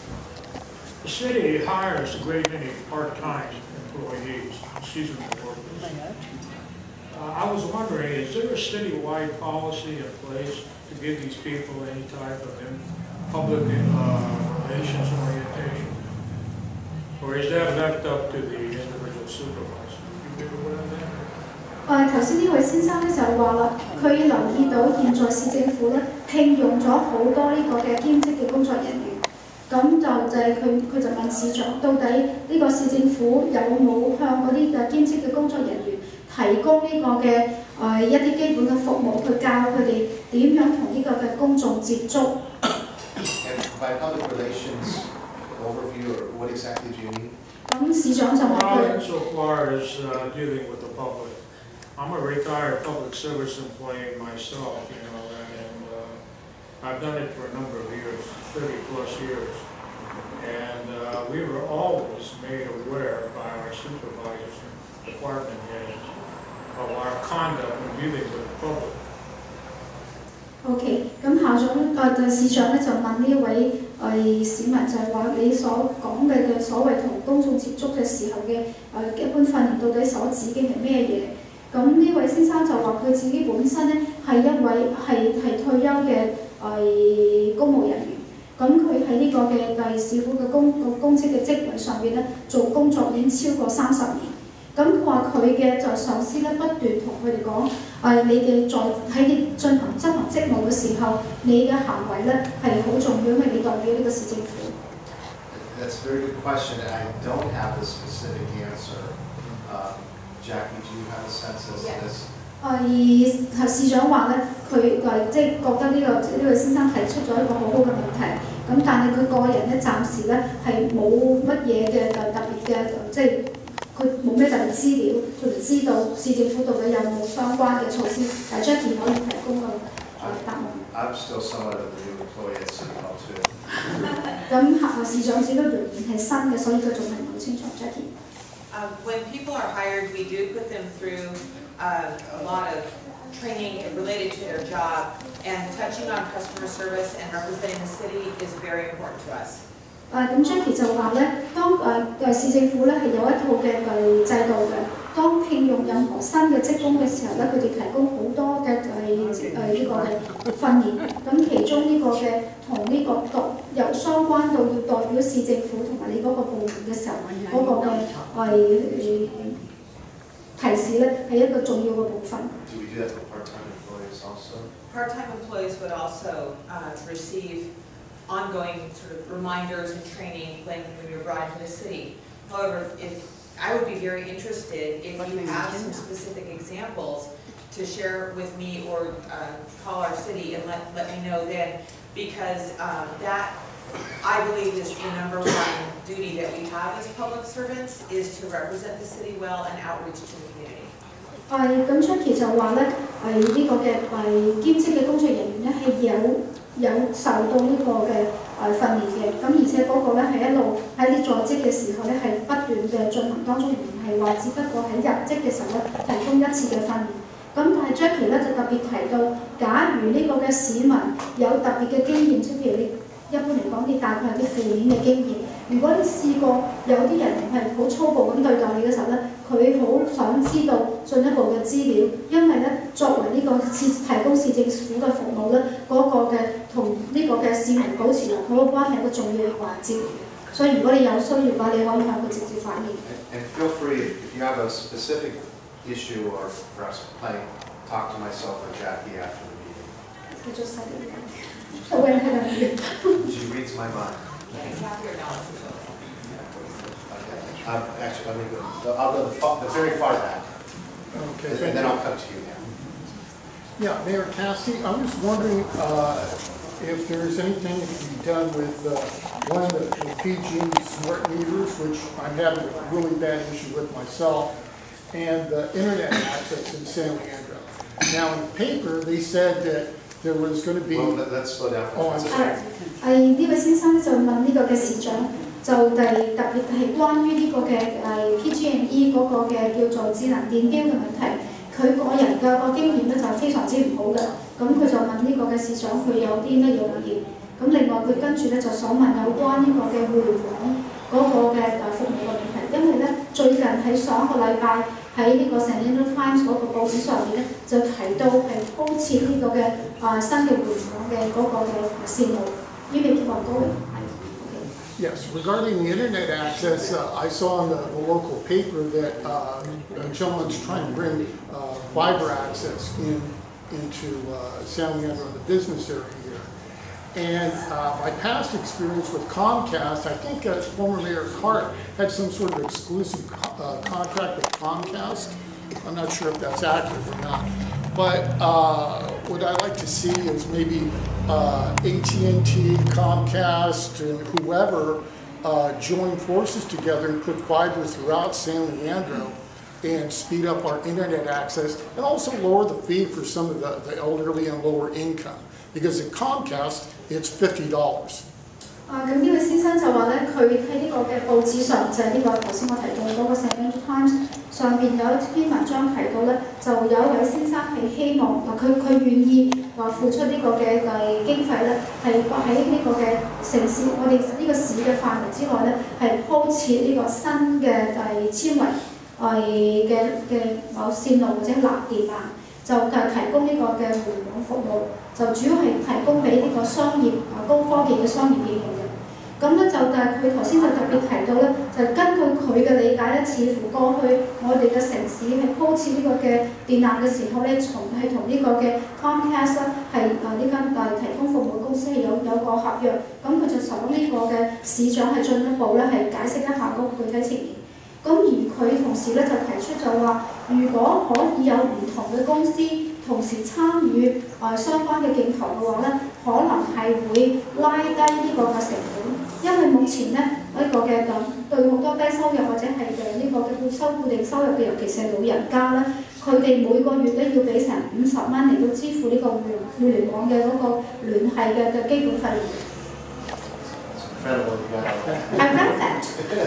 Speaker 12: the city hires a great many part-time employees, seasonal workers. Uh, I was wondering, is there a citywide policy in place to give these people any type of in public uh, relations orientation? Or is that left up to the individual supervisor? You be aware of that?
Speaker 2: 誒頭先呢位先生咧就話啦，佢留意到現在市政府咧聘用咗好多呢個嘅兼職嘅工作人員，咁就就係佢佢就問市長，到底呢個市政府有冇向嗰啲嘅兼職嘅工作人員提供呢個嘅誒、呃、一啲基本嘅服務，去教佢哋點樣同呢個嘅公眾接觸。
Speaker 1: And by public relations overview, or what exactly do you mean?
Speaker 2: 咁市長就話
Speaker 12: Well,
Speaker 2: 佢。
Speaker 12: insofar as uh, dealing with the public. I'm a retired public service employee myself, you know, and uh, I've done it for a number of years, thirty plus years. And uh, we were always made aware by our supervisors and department heads of our conduct when dealing with the public.
Speaker 2: OK， 咁校長誒就市長咧就問呢位誒市民就係話你所講嘅嘅所謂同公眾接觸嘅時候嘅誒一般訓練到底所指嘅係咩嘢？咁呢位先生就話佢自己本身咧係一位係係退休嘅誒公務人員，咁佢喺呢個嘅誒市府嘅公個公職嘅職位上邊咧做工作已經超過三十年。咁佢話佢嘅就上司咧不斷同佢哋講，誒你嘅在喺你進行執行職務嘅時候，你嘅行為咧係好重要，因為你代表呢個市政府。
Speaker 1: That's a very good question, and I don't have a specific answer. Um, Jackie, do you have a sense as to this?
Speaker 2: 誒而市長話咧，佢誒即係覺得呢、這個呢位、這個、先生提出咗一個好好嘅問題，咁但係佢個人咧暫時咧係冇乜嘢嘅特特別嘅即係。佢冇咩特別資料，佢唔知道市政府到底有冇相關嘅措施，但 Jackie 可以提供個答案。
Speaker 1: I'm still somewhat of a new employee at City Hall too.
Speaker 2: 咁客市長只都仍然係新嘅，所以佢仲係唔好清楚 Jackie。
Speaker 11: Uh, when people are hired, we do put them through uh, a lot of training related to their job, and touching on customer service and representing the city is very important to us.
Speaker 2: 誒咁 Jackie 就話咧，當誒誒市政府咧係有一套嘅誒制度嘅，當聘用任何新嘅職工嘅時候咧，佢哋提供好多嘅誒誒呢個嘅訓練。咁其中呢個嘅同呢個讀有相關到要代表市政府同埋你嗰個部門嘅時候，嗰、那個嘅誒提示咧係一個重要嘅部分。
Speaker 1: Do we do that for part-time employees also?
Speaker 11: Part-time employees would also uh, receive ongoing sort of reminders and training when, when you're brought into the city. However, if I would be very interested if you have some specific examples to share with me or uh, call our city and let, let me know then, because um, that I believe is the number one duty that we have as public servants is to represent the city well and outreach to the community.
Speaker 2: 誒咁 Jackie 就話咧，誒呢個嘅誒兼職嘅工作人員咧係有。有受到呢個嘅誒訓練嘅，咁而且嗰個咧係一路喺你在職嘅時候咧係不斷嘅進行當中，唔係話只不過喺入職嘅時候咧提供一次嘅訓練。咁但係 Jackie 咧就特別提到，假如呢個嘅市民有特別嘅經驗，即譬如你一般嚟講，你大概有啲負面嘅經驗。如果你試過有啲人係好粗暴咁對待你嘅時候咧，佢好想知道進一步嘅資料，因為咧作為呢個市提供市政府嘅服務咧，嗰、那個嘅同呢個嘅市民保持良好嘅關係係一個重要嘅環節。所以如果你有需要嘅話，你可以向佢直接反映。
Speaker 1: And feel free, if you have a specific issue or perhaps complaint, talk to myself or Jackie after the meeting.
Speaker 2: He just said it. I went ahead and did.
Speaker 1: She reads my mind.
Speaker 11: Kathy or Dallas?
Speaker 1: Okay. Um, actually, let me go. I'll go the, far, the very far back.
Speaker 13: Okay.
Speaker 1: And, and then I'll come to you now.
Speaker 13: Yeah, Mayor Cassidy, I was wondering uh, if there's anything that can be done with uh, one of the, the P G smart meters, which I'm having a really bad issue with myself, and the internet access in San Leandro. Now, in the paper, they said that there was going to be.
Speaker 1: Well, let's slow down for a second.
Speaker 2: 誒呢位先生就問呢個嘅市長，就係特別係關於呢個嘅誒 P G and E 嗰個嘅叫做智能電錶嘅問題。佢個人嘅個經驗咧就非常之唔好嘅，咁佢就問呢個嘅市長佢有啲乜嘢意見。咁另外佢跟住咧就想問有關呢個嘅互聯網嗰個嘅誒服務嘅問題，因為咧最近喺上個禮拜喺呢個 San Leandro Times 嗰個報紙上面咧就提到係鋪設呢個嘅啊新嘅互聯網嘅嗰個嘅線路。You may keep on going.
Speaker 13: Yes, regarding the internet access, uh, I saw in the, the local paper that uh, a gentleman's trying to bring uh, fiber access in into uh, San Leandro, the business area here. And uh, my past experience with Comcast, I think uh, former Mayor Hart had some sort of exclusive co uh, contract with Comcast. I'm not sure if that's accurate or not. But uh, what I'd like to see is maybe uh, A T and T, Comcast, and whoever uh, join forces together and put fiber throughout San Leandro and speed up our internet access and also lower the fee for some of the, the elderly and lower income. Because at Comcast, it's fifty dollars.
Speaker 2: 啊，咁呢位先生就話咧，佢喺呢個嘅報紙上就係呢個頭先我提到嗰個 San Leandro Times 上邊有一篇文章提到咧，就有一位先生係希望嗱，佢佢願意話付出呢個嘅誒經費咧，係喺呢個嘅城市，我哋呢個市嘅範圍之內咧，係鋪設呢個新嘅誒纖維誒嘅嘅某線路或者藍電纜，就係提供呢個嘅互聯網服務，就主要係提供俾呢個商業啊高科技嘅商業應用嘅。咁咧就但係佢頭先就特別提到咧，就根據佢嘅理解咧，似乎過去我哋嘅城市係鋪設呢個嘅電纜嘅時候咧，從係同呢個嘅 Comcast 咧係啊呢間誒提供服務公司係有有個合約，咁佢就想呢個嘅市長係進一步咧係解釋一下嗰個具體情形。咁而佢同時咧就提出就話，如果可以有唔同嘅公司同時參與誒相關嘅競投嘅話咧，可能係會拉低呢個嘅成本。因為目前咧呢、這個嘅咁對好多低收入或者係誒呢個嘅收固定收入嘅，尤其是係老人家咧，佢哋每個月咧要俾成五十蚊嚟到支付呢個互互聯網嘅嗰個聯繫嘅嘅基本費用。I read that.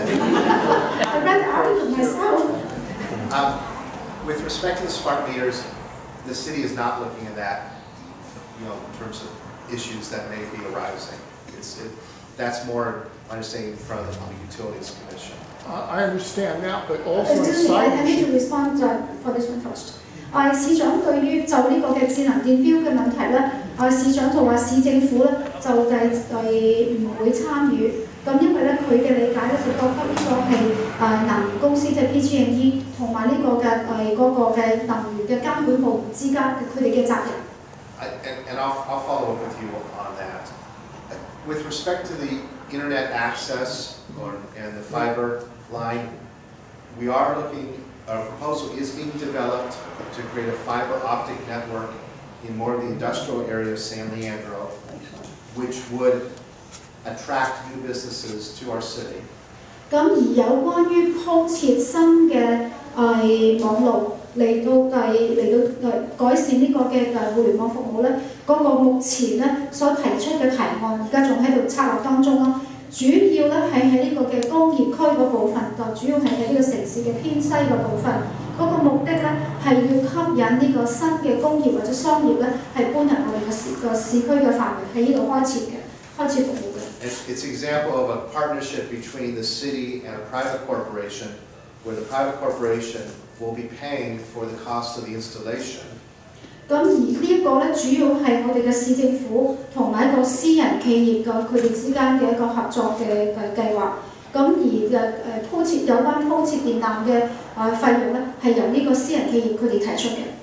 Speaker 2: I read the article myself.
Speaker 1: Um, with respect to the smart meters, the city is not looking at that, you know, in terms of issues that may be arising. It's, it, that's more, my understanding, in front of the Public Utilities Commission.
Speaker 13: Uh, I understand that, but also
Speaker 2: Excuse me, I, I need to respond uh, for this one first. 誒市長對於就呢個嘅智能電錶嘅問題咧，誒市長就話市政府咧就係係唔會參與。咁因為咧佢嘅理解咧就覺得呢個係誒能源公司即係 P G and E 同埋呢個嘅誒嗰個嘅能源嘅監管部門之間佢哋嘅責任。
Speaker 1: I, and and I'll, I'll follow up with you on that. With respect to the internet access or, and the fiber line, we are looking, a proposal is being developed to create a fiber optic network in more of the industrial area of San Leandro, which would attract new businesses to our city.
Speaker 2: 咁而有關於鋪設新嘅誒網路嚟到係嚟到誒改善呢個嘅誒互聯網服務咧，嗰、那個目前咧所提出嘅提案，而家仲喺度策劃當中咯。主要咧係喺呢個嘅工業區嗰部分，就主要係喺呢個城市嘅偏西嘅部分。嗰、那個目的咧係要吸引呢個新嘅工業或者商業咧係搬入我哋嘅市個市區嘅範圍喺呢度開設嘅，開設服務嘅。
Speaker 1: It's an example of a partnership between the city and a private corporation, where the private corporation will be paying for the cost of the installation.
Speaker 2: 咁而呢一個咧，主要係我哋嘅市政府同埋一個私人企業嘅佢哋之間嘅一個合作嘅誒計劃。咁而誒誒鋪設有關鋪設電纜嘅誒費用咧，係由呢個私人企業佢哋提出嘅。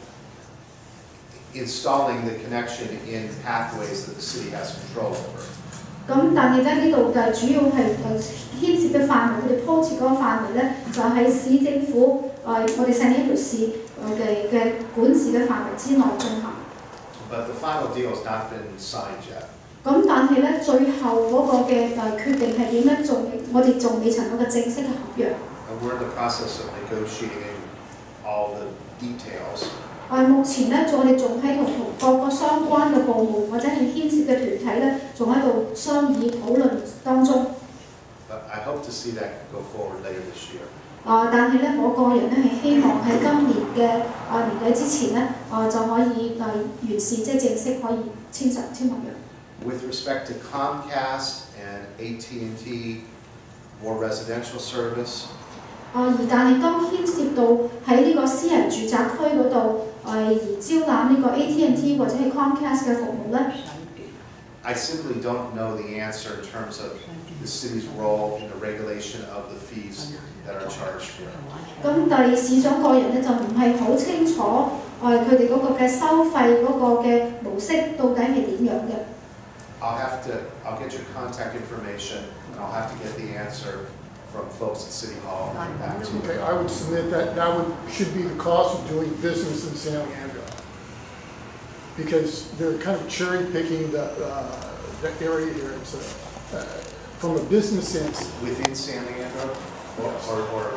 Speaker 1: Installing the connection in pathways that the city has control over.
Speaker 2: 咁但係咧呢度嘅主要係誒牽涉嘅範圍，佢哋鋪設嗰個範圍咧，就喺市政府誒、呃、我哋San Leandro市嘅嘅管治嘅範圍之內進行。
Speaker 1: But the final deal has not been signed yet.
Speaker 2: 咁但係咧，最後嗰個嘅誒決定係點咧？仲我哋仲未曾有個正式嘅合約。
Speaker 1: And we're in the process of negotiating all the details.
Speaker 2: 誒目前咧，我哋仲喺度同各個相關嘅部門或者係牽涉嘅團體咧，仲喺度商議討論當中。
Speaker 1: But I hope to see that go forward later this year.
Speaker 2: 啊！但係咧，我個人咧係希望喺今年嘅啊年底之前咧，啊就可以誒完善，即係正式可以簽實簽合約。
Speaker 1: With respect to Comcast and A T and T, more residential service.
Speaker 2: 啊！而但係當牽涉到喺呢個私人住宅區嗰度，誒而招攬呢個 A T and T 或者係 Comcast 嘅服務咧。
Speaker 1: I simply don't know the answer in terms of the city's role in the regulation of the fees that are charged here.
Speaker 2: 咁但係市長個人咧就唔係好清楚誒佢哋嗰個嘅收費嗰個嘅模式到底係點樣嘅。
Speaker 1: I'll have to, I'll get your contact information, and I'll have to get the answer from folks at City Hall and back to you.
Speaker 13: Okay, I would submit that that would, should be the cost of doing business in San Leandro. Because they're kind of cherry picking the, uh, the area here. It's a, uh, from a business sense.
Speaker 1: Within San Leandro? Or, or, or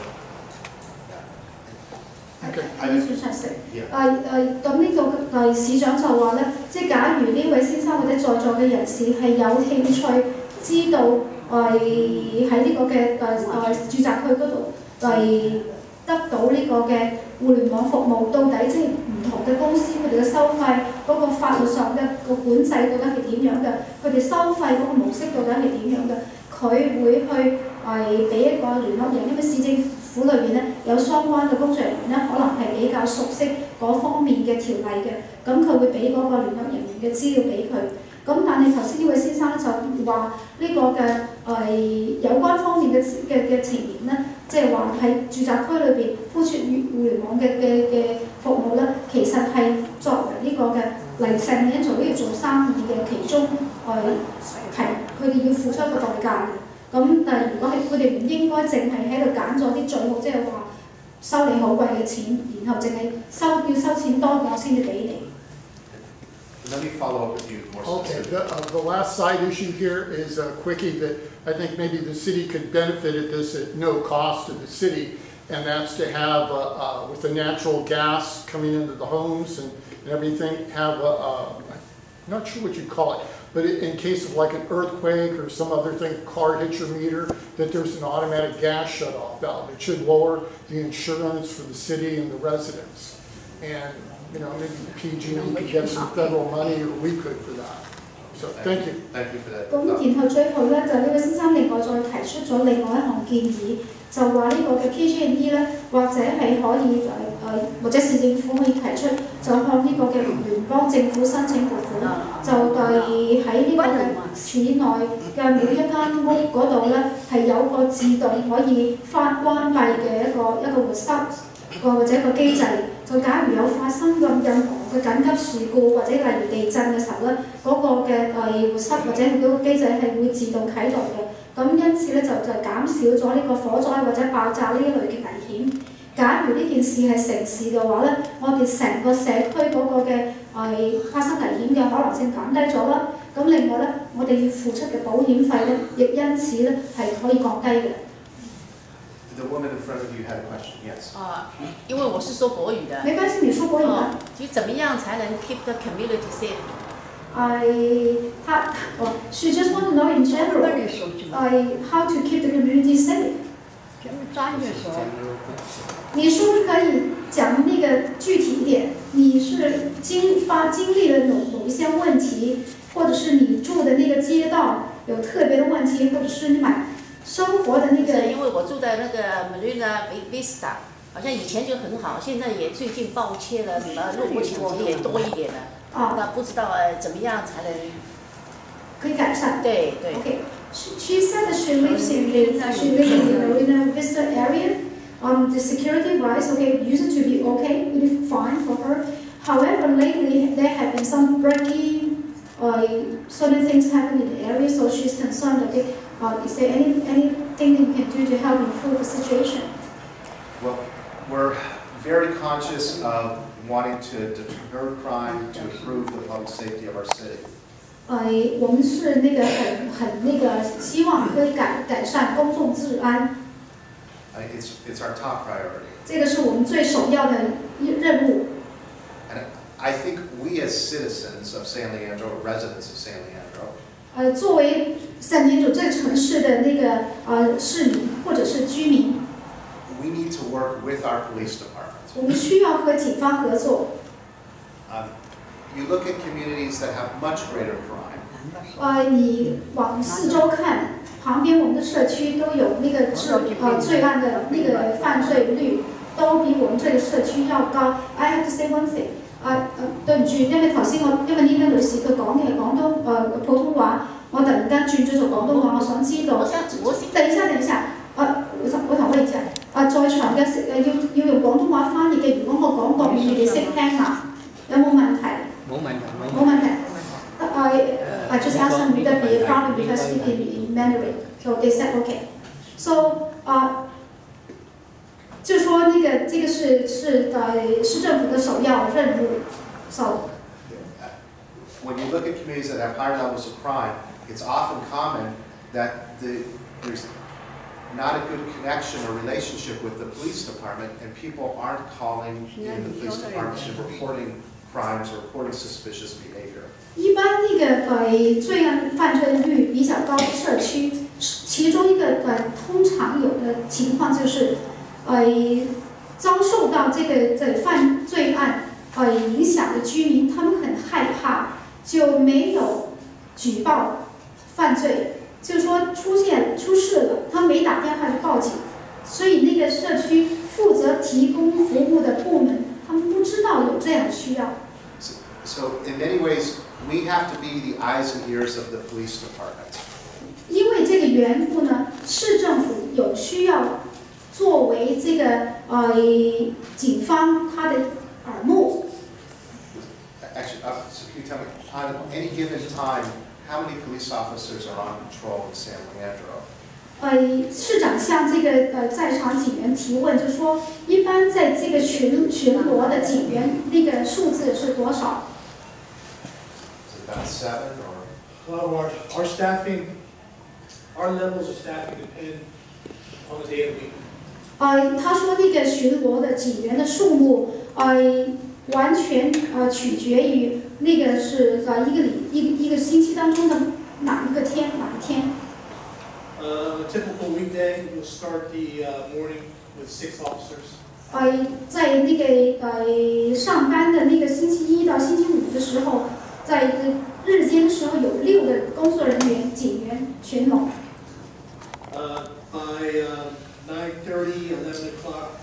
Speaker 2: Okay. I need to translate.
Speaker 1: 誒
Speaker 2: 誒咁呢個誒市長就話咧，即係假如呢位先生或者在座嘅人士係有興趣知道誒喺呢個嘅誒誒住宅區嗰度誒得到呢個嘅互聯網服務，到底即係唔同嘅公司佢哋嘅收費嗰個法律上嘅個管制到底係點樣嘅，佢哋收費嗰個模式到底係點樣嘅，佢會去係俾一個聯絡人，因為市政府裏邊咧有相關嘅工作人員咧，可能係比較熟悉嗰方面嘅條例嘅，咁佢會俾嗰個聯絡人員嘅資料俾佢。咁但係頭先呢位先生就話呢個嘅誒、呃、有關方面嘅嘅嘅情形咧，即係話喺住宅區裏邊鋪設互聯網嘅嘅嘅服務咧，其實係作為呢個嘅嚟San Leandro呢做生意嘅其中誒係佢哋要付出一個代價嘅。咁但係如果係佢哋唔應該淨係喺度揀咗啲最好，即係話收你好貴嘅錢，然後淨係收要收錢多嘅我先至俾你。
Speaker 1: Let me follow up with you more
Speaker 13: Okay,
Speaker 1: specifically.
Speaker 13: the, uh, the last side issue here is a quickie that I think maybe the city could benefit at this at no cost to the city, and that's to have, uh, uh, with the natural gas coming into the homes and, and everything, have a, uh, I'm not sure what you call it, but in case of like an earthquake or some other thing, car hits your meter, that there's an automatic gas shut-off valve. It should lower the insurance for the city and the residents. And you know, maybe P G and E could get some federal money, or we could for that. So, thank you.
Speaker 1: Thank you for that.
Speaker 2: 咁然後最後咧，就呢位先生另外再提出咗另外一項建議，就話呢個嘅 P G and E 咧，或者係可以誒誒、呃，或者市政府可以提出，就向呢個嘅聯邦政府申請撥款，就係喺呢個嘅市內嘅每一間屋嗰度咧，係有個自動可以翻關閉嘅一個一個活塞個或者一個機制。就假如有發生咁任何嘅緊急事故，或者例如地震嘅時候咧，嗰、那個嘅誒活塞或者嗰個機制係會自動啟動嘅。咁因此咧就就減少咗呢個火災或者爆炸呢一類嘅危險。假如呢件事係城市嘅話咧，我哋成個社區嗰個嘅誒發生危險嘅可能性減低咗啦。咁另外咧，我哋要付出嘅保險費咧，亦因此咧係可以降低嘅。
Speaker 1: The woman in front of you had a question. Yes.
Speaker 14: 啊，因为我是说国语的。
Speaker 2: 没关系，你说国语的。
Speaker 14: 就怎么样才能 keep the community safe?
Speaker 2: I, how, well, she just want to know in general, I, how to keep the community safe. 你是不是可以讲那个具体一点？你是经发经历了某某一些问题，或者是你住的那个街道有特别的问题，或者是你买生活的那个。
Speaker 14: 因为我住的那个 Marina Vista， 好像以前就很好，现在也最近爆窃了，什么路过抢劫也多一点了。啊，那不知道呃怎么样才能
Speaker 2: 可以改善？
Speaker 14: 对对。
Speaker 2: Okay. She, she said that she lives in the she lives in the Marina Vista area. Um, the security wise, okay, it used to be okay, really fine for her. However, lately there have been some breaking, uh, certain things happen in the area, so she's concerned. Okay, uh, is there any anything that you can do to help improve the situation?
Speaker 1: Well, we're very conscious of wanting to deter crime, to improve the public safety of our city.
Speaker 2: 呃，我们是那个很很那个希望可以改改善公众治安。
Speaker 1: It's it's our top priority.
Speaker 2: 这个是我们最首要的任务。
Speaker 1: And I think we as citizens of San Leandro, residents of San Leandro,
Speaker 2: 呃，作为San Leandro这个城市的那个呃市民或者是居民，
Speaker 1: we need to work with our police department.
Speaker 2: 我们需要和警方合作。
Speaker 1: Um, you look at communities that have much greater crime.
Speaker 2: 呃，你往四周看，旁边我们的社区都有那个治呃罪案的那个犯罪率，都比我们这个社區要高。I have to say one thing， 啊呃對唔住，因為頭先我因為呢位女士佢講嘅係廣東誒、呃、普通話，我突然間轉咗做廣東話，我想知道。我想我等一下，等一下，啊，我想我想問一下，啊，在場嘅誒要要用廣東話翻譯嘅，如果我講國語，你哋識聽嘛？有冇問題？
Speaker 3: 冇問題，
Speaker 2: 冇問題。I I just asked them would that be a problem because speaking in Mandarin, so they said okay. So 啊、uh,。就说那个这个是是呃市政府的首要任务。So
Speaker 1: when you look at communities that have higher levels of crime, it's often common that the, there's not a good connection or relationship with the police department, and people aren't calling in the police department and reporting crimes or reporting suspicious behavior.
Speaker 2: 一般那个呃罪案犯罪率比较高的社区，其中一个呃通常有的情况就是。呃， 遭受到这个这犯罪案呃影响的居民，他们很害怕，就没有举报犯罪，就是说出现出事了，他没打电话就报警，所以那个社区负责提供服务的部门，他们不知道有这样需要。
Speaker 1: So, so in many ways, we have to be the eyes and ears of the police department.
Speaker 2: 因为这个缘故呢，市政府有需要作为这个呃警方他的耳目。
Speaker 1: Actually, uh, so can you tell me, on any given time, how many police officers are on patrol in San Leandro?
Speaker 2: 呃，市长向这个呃在场警员提问，就说一般在这个巡巡逻的警员那个数字是多少？
Speaker 1: Is it about seven or?
Speaker 4: Well, our, our staffing, our levels of staffing depend on the day of the week.
Speaker 2: 呃，他说那个巡逻的警员的数目，呃，完全呃取决于那个是呃一个礼一个一个星期当中的哪一个天哪一天。
Speaker 4: Uh, a typical weekday, we'll start the uh, morning with six officers.
Speaker 2: 呃，在那个呃上班的那个星期一到星期五的时候，在这日间的时候有六个工作人员警员巡逻。
Speaker 4: Uh, by uh, nine thirty, eleven o'clock,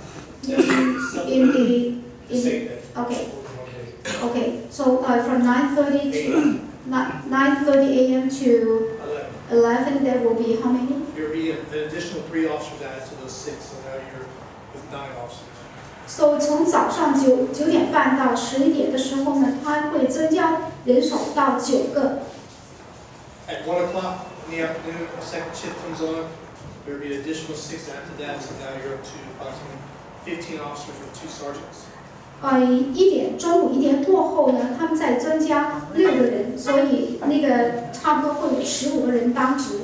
Speaker 2: in the
Speaker 4: the same day.
Speaker 2: Okay. Okay. So uh, from nine thirty to nine thirty a m to eleven, there will be how many?
Speaker 4: There will be an additional three officers added to those six, so now you're with nine officers.
Speaker 2: So 从早上九九点半到十一点的时候呢，它会增加人手到九个。
Speaker 4: At one o'clock in the afternoon, a second shift comes on. There will be an additional six after that, so now you're up to approximately fifteen officers with two sergeants.
Speaker 2: 呃，一点中午一点过后呢，他们再增加六个人，所以那个差不多会有十五个人当值。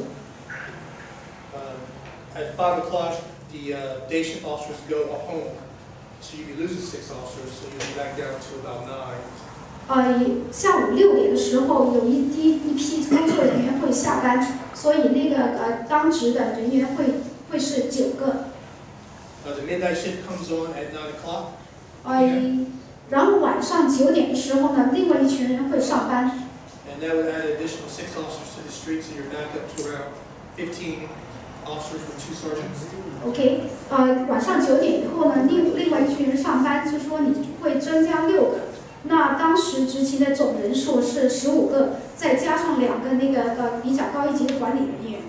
Speaker 4: Uh, at five o'clock, the uh, day shift officers go home, so you'll be losing six officers, so you'll be back down to about nine.
Speaker 2: 呃，下午六点的时候，有一批一批工作人员会下班，所以那个呃当值的人员会会是九个。
Speaker 4: Uh, the midnight shift comes on at nine o'clock.
Speaker 2: 呃，然后晚上九点的时候呢，另外一群人会上班。
Speaker 4: And that would add additional six officers to the street, so you're back up to around fifteen officers with two sergeants.
Speaker 2: OK， 呃，晚上九点以后呢，另另外一群人上班，就说你会增加六个。那当时执勤的总人数是十五个，再加上两个那个呃比较高一级的管理人员。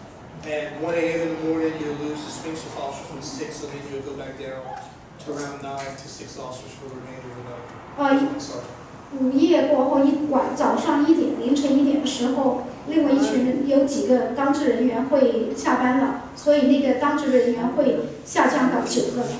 Speaker 4: At one a m in the morning, you'll lose the swing shift officers with six, so then you'll go back down to around nine to six officers for the remainder of the night.
Speaker 2: 呃，午夜过后一晚早上一点凌晨一点的时候，另外一群人有几个当值人员会下班了，所以那个当值人员会下降到九个。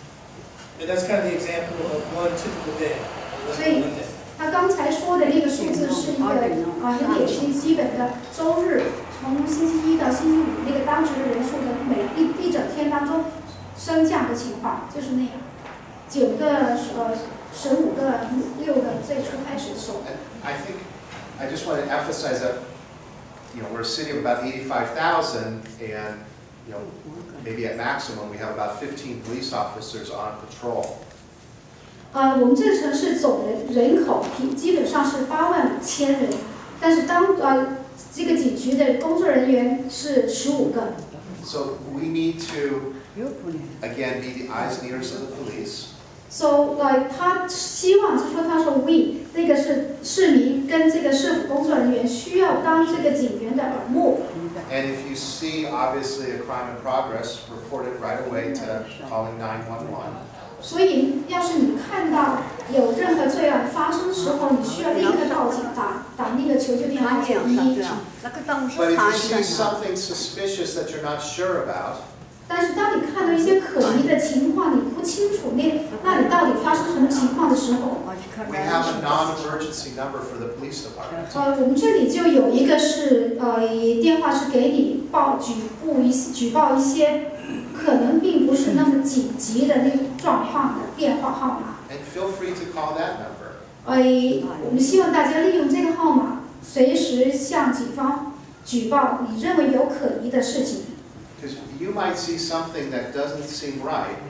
Speaker 4: And that's kind of the example of one typical day.
Speaker 2: 所以他刚才说的那个数字是一个啊很典型基本的周日，从星期一到星期五那个当值的人数的每一一整天当中升降的情况，就是那样，九个呃十五个六个最初开始的时候。
Speaker 1: I think I just want to emphasize that you know we're a city of about eighty-five thousand, and you know maybe at maximum we have about fifteen police officers on patrol.
Speaker 2: 呃，我们这个城市总人人口基基本上是八万五千人，但是当呃这个警局的工作人员是十五个。
Speaker 1: So we need to again be the eyes and ears of the police.
Speaker 2: So 呃，他希望就说他说 we 那个是市民跟这个市府工作人员需要当这个警员的耳目。
Speaker 1: And if you see obviously a crime in progress, report it right away to calling nine one one.
Speaker 2: 所以，要是你看到有任何罪案发生的时候，你需要立刻报警，打打那个求救电话九一一。
Speaker 1: But if you see something suspicious that you're not sure about,
Speaker 2: 但是当你看到一些可疑的情况，你不清楚那那里到底发生什么情况的时候，
Speaker 1: we have a non-emergency number for the police department.
Speaker 2: 呃，我们这里就有一个是呃电话是给你报举报一举报一些可能并不是那么紧急的那个状况的电话号码。
Speaker 1: And feel free to call that number.
Speaker 2: 呃，我们希望大家利用这个号码，随时向警方举报你认为有可疑的事情。
Speaker 1: Because you might see something that doesn't seem right.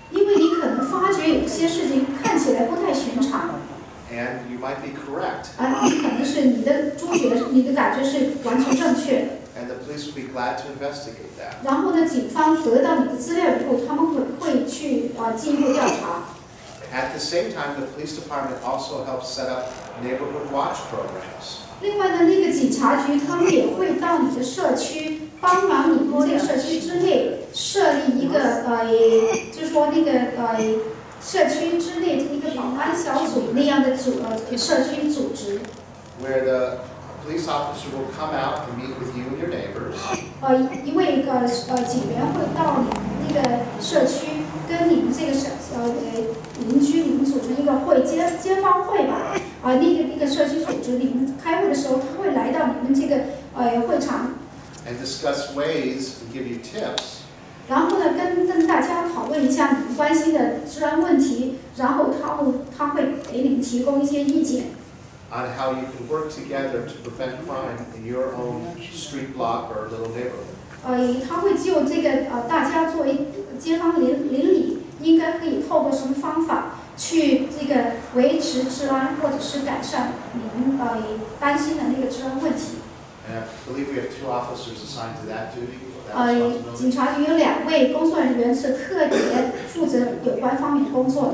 Speaker 2: 因为你可能发觉有些事情看起来不太寻常。
Speaker 1: And you might be correct.
Speaker 2: 啊，你可能是你的朱觉，你的感觉是完全正确的。
Speaker 1: And the police would be glad to investigate that.
Speaker 2: 然后呢，警方得到你的资料以后，他们会会去啊进一步调查。
Speaker 1: At the same time, the police department also helps set up neighborhood watch programs.
Speaker 2: 另外呢，那个警察局他们也会到你的社区，帮忙你们这个社区之内设立一个呃，就说那个呃社区之内的一个保安小组那样的组呃社区组织。
Speaker 1: Where the police officer will come out and meet with you and your neighbors.
Speaker 2: 呃，一位个呃警员会到你那个社区，跟你们这个社呃邻居，你们组成一个会，街街坊会吧。啊、呃，那个那个社区组织，你们开会的时候，他会来到你们这个呃会场。
Speaker 1: And discuss ways and give you tips.
Speaker 2: 然后呢，跟跟大家讨论一下你们关心的治安问题，然后他会他会给你们提供一些意见。
Speaker 1: On how you can work together to prevent crime in your own street block or little neighborhood.
Speaker 2: 呃，他会就这个呃，大家作为街坊邻邻里，应该可以透过什么方法去这个维持治安，或者是改善你们呃担心的那个治安问题。
Speaker 1: And I believe we have two officers assigned to that duty.
Speaker 2: 呃，警察局有两位工作人员是特别负责有关方面工作的。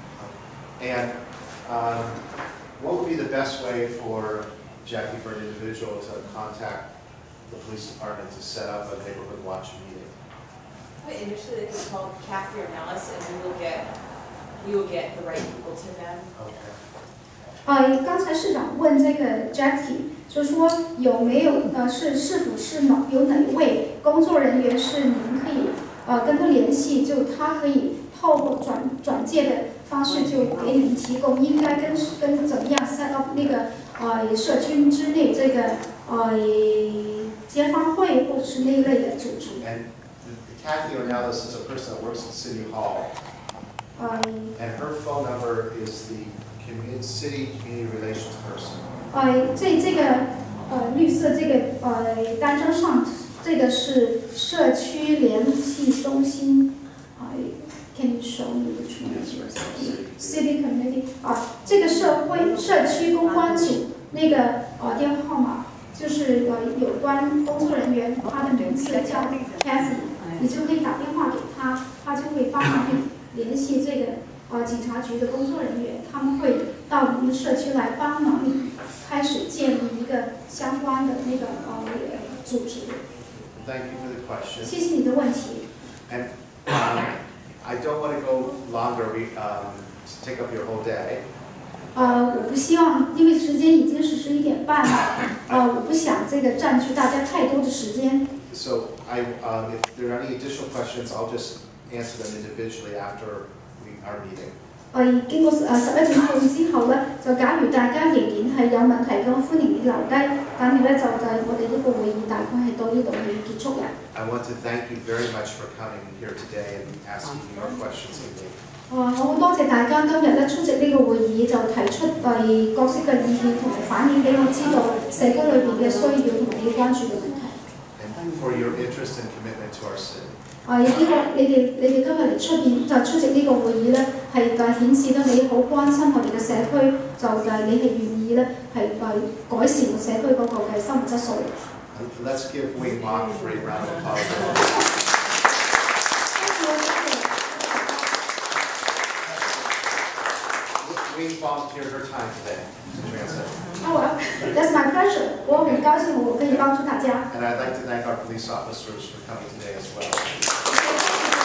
Speaker 1: And um, what would be the best way for Jackie, for an individual, to contact the police department to set up a neighborhood watch meeting?
Speaker 11: Initially, it's called Kathy or Nellis, and we will get we will get the right people to them.
Speaker 1: Okay.
Speaker 2: 呃，刚才市长问这个 Jackie， 就说有没有呃是是否是某有哪一位工作人员是你们可以呃跟他联系，就他可以透过转转介的方式就给你们提供应该跟跟怎么样 set up 那个呃社区之内这个呃街坊会或者是那一类的组织。
Speaker 1: And Kathy Ornelas is a person that works at City Hall. And her phone number is the community, city community relations person.
Speaker 2: 呃，这这个呃绿色这个呃单张上，这个是社区联系中心。啊、呃、，Can you show me which one is yours? City community 啊，这个社会社区公关组那个呃电话号码，就是呃有关工作人员，他的名字叫 Kathy， 你就可以打电话给他，他就会帮你联系这个。呃，警察局的工作人员，他们会到你们社区来帮忙你开始建立一个相关的那个呃组织。
Speaker 1: Thank you for the question.
Speaker 2: 谢谢你的问题。
Speaker 1: And um, I don't want to go longer. We um, take up your whole day.
Speaker 2: 呃，我不希望，因为时间已经是十一点半了，呃，我不想这个占据大家太多的时间。
Speaker 1: So I, um, if there are any additional questions, I'll just answer them individually after. Our meeting.
Speaker 2: 誒，經過誒十一點半之後咧，就假如大家仍然係有問題嘅，歡迎你留低。但係咧就就係我哋呢個會議大概係到呢度去結束嘅。
Speaker 1: I want to thank you very much for coming here today and asking your questions of me.
Speaker 2: 誒，我好多謝大家今日咧出席呢個會議，就提出誒各式嘅意見同埋反映俾我知道社區裏邊嘅需要同埋你關注嘅問題。
Speaker 1: And for your interest and commitment to our city.
Speaker 2: 啊！呢個你哋你哋今日嚟出現就出席呢個會議咧，係誒顯示得你好關心我哋嘅社區，就誒你係願意咧係誒改善個社區嗰個嘅生活質素。
Speaker 1: Let's give Wing Mok a great round of applause. Wing volunteered her time today to translate.
Speaker 2: Oh, well, that's my pleasure. 我很高興我可以幫助大家。
Speaker 1: And I'd like to thank our police officers for coming today as well.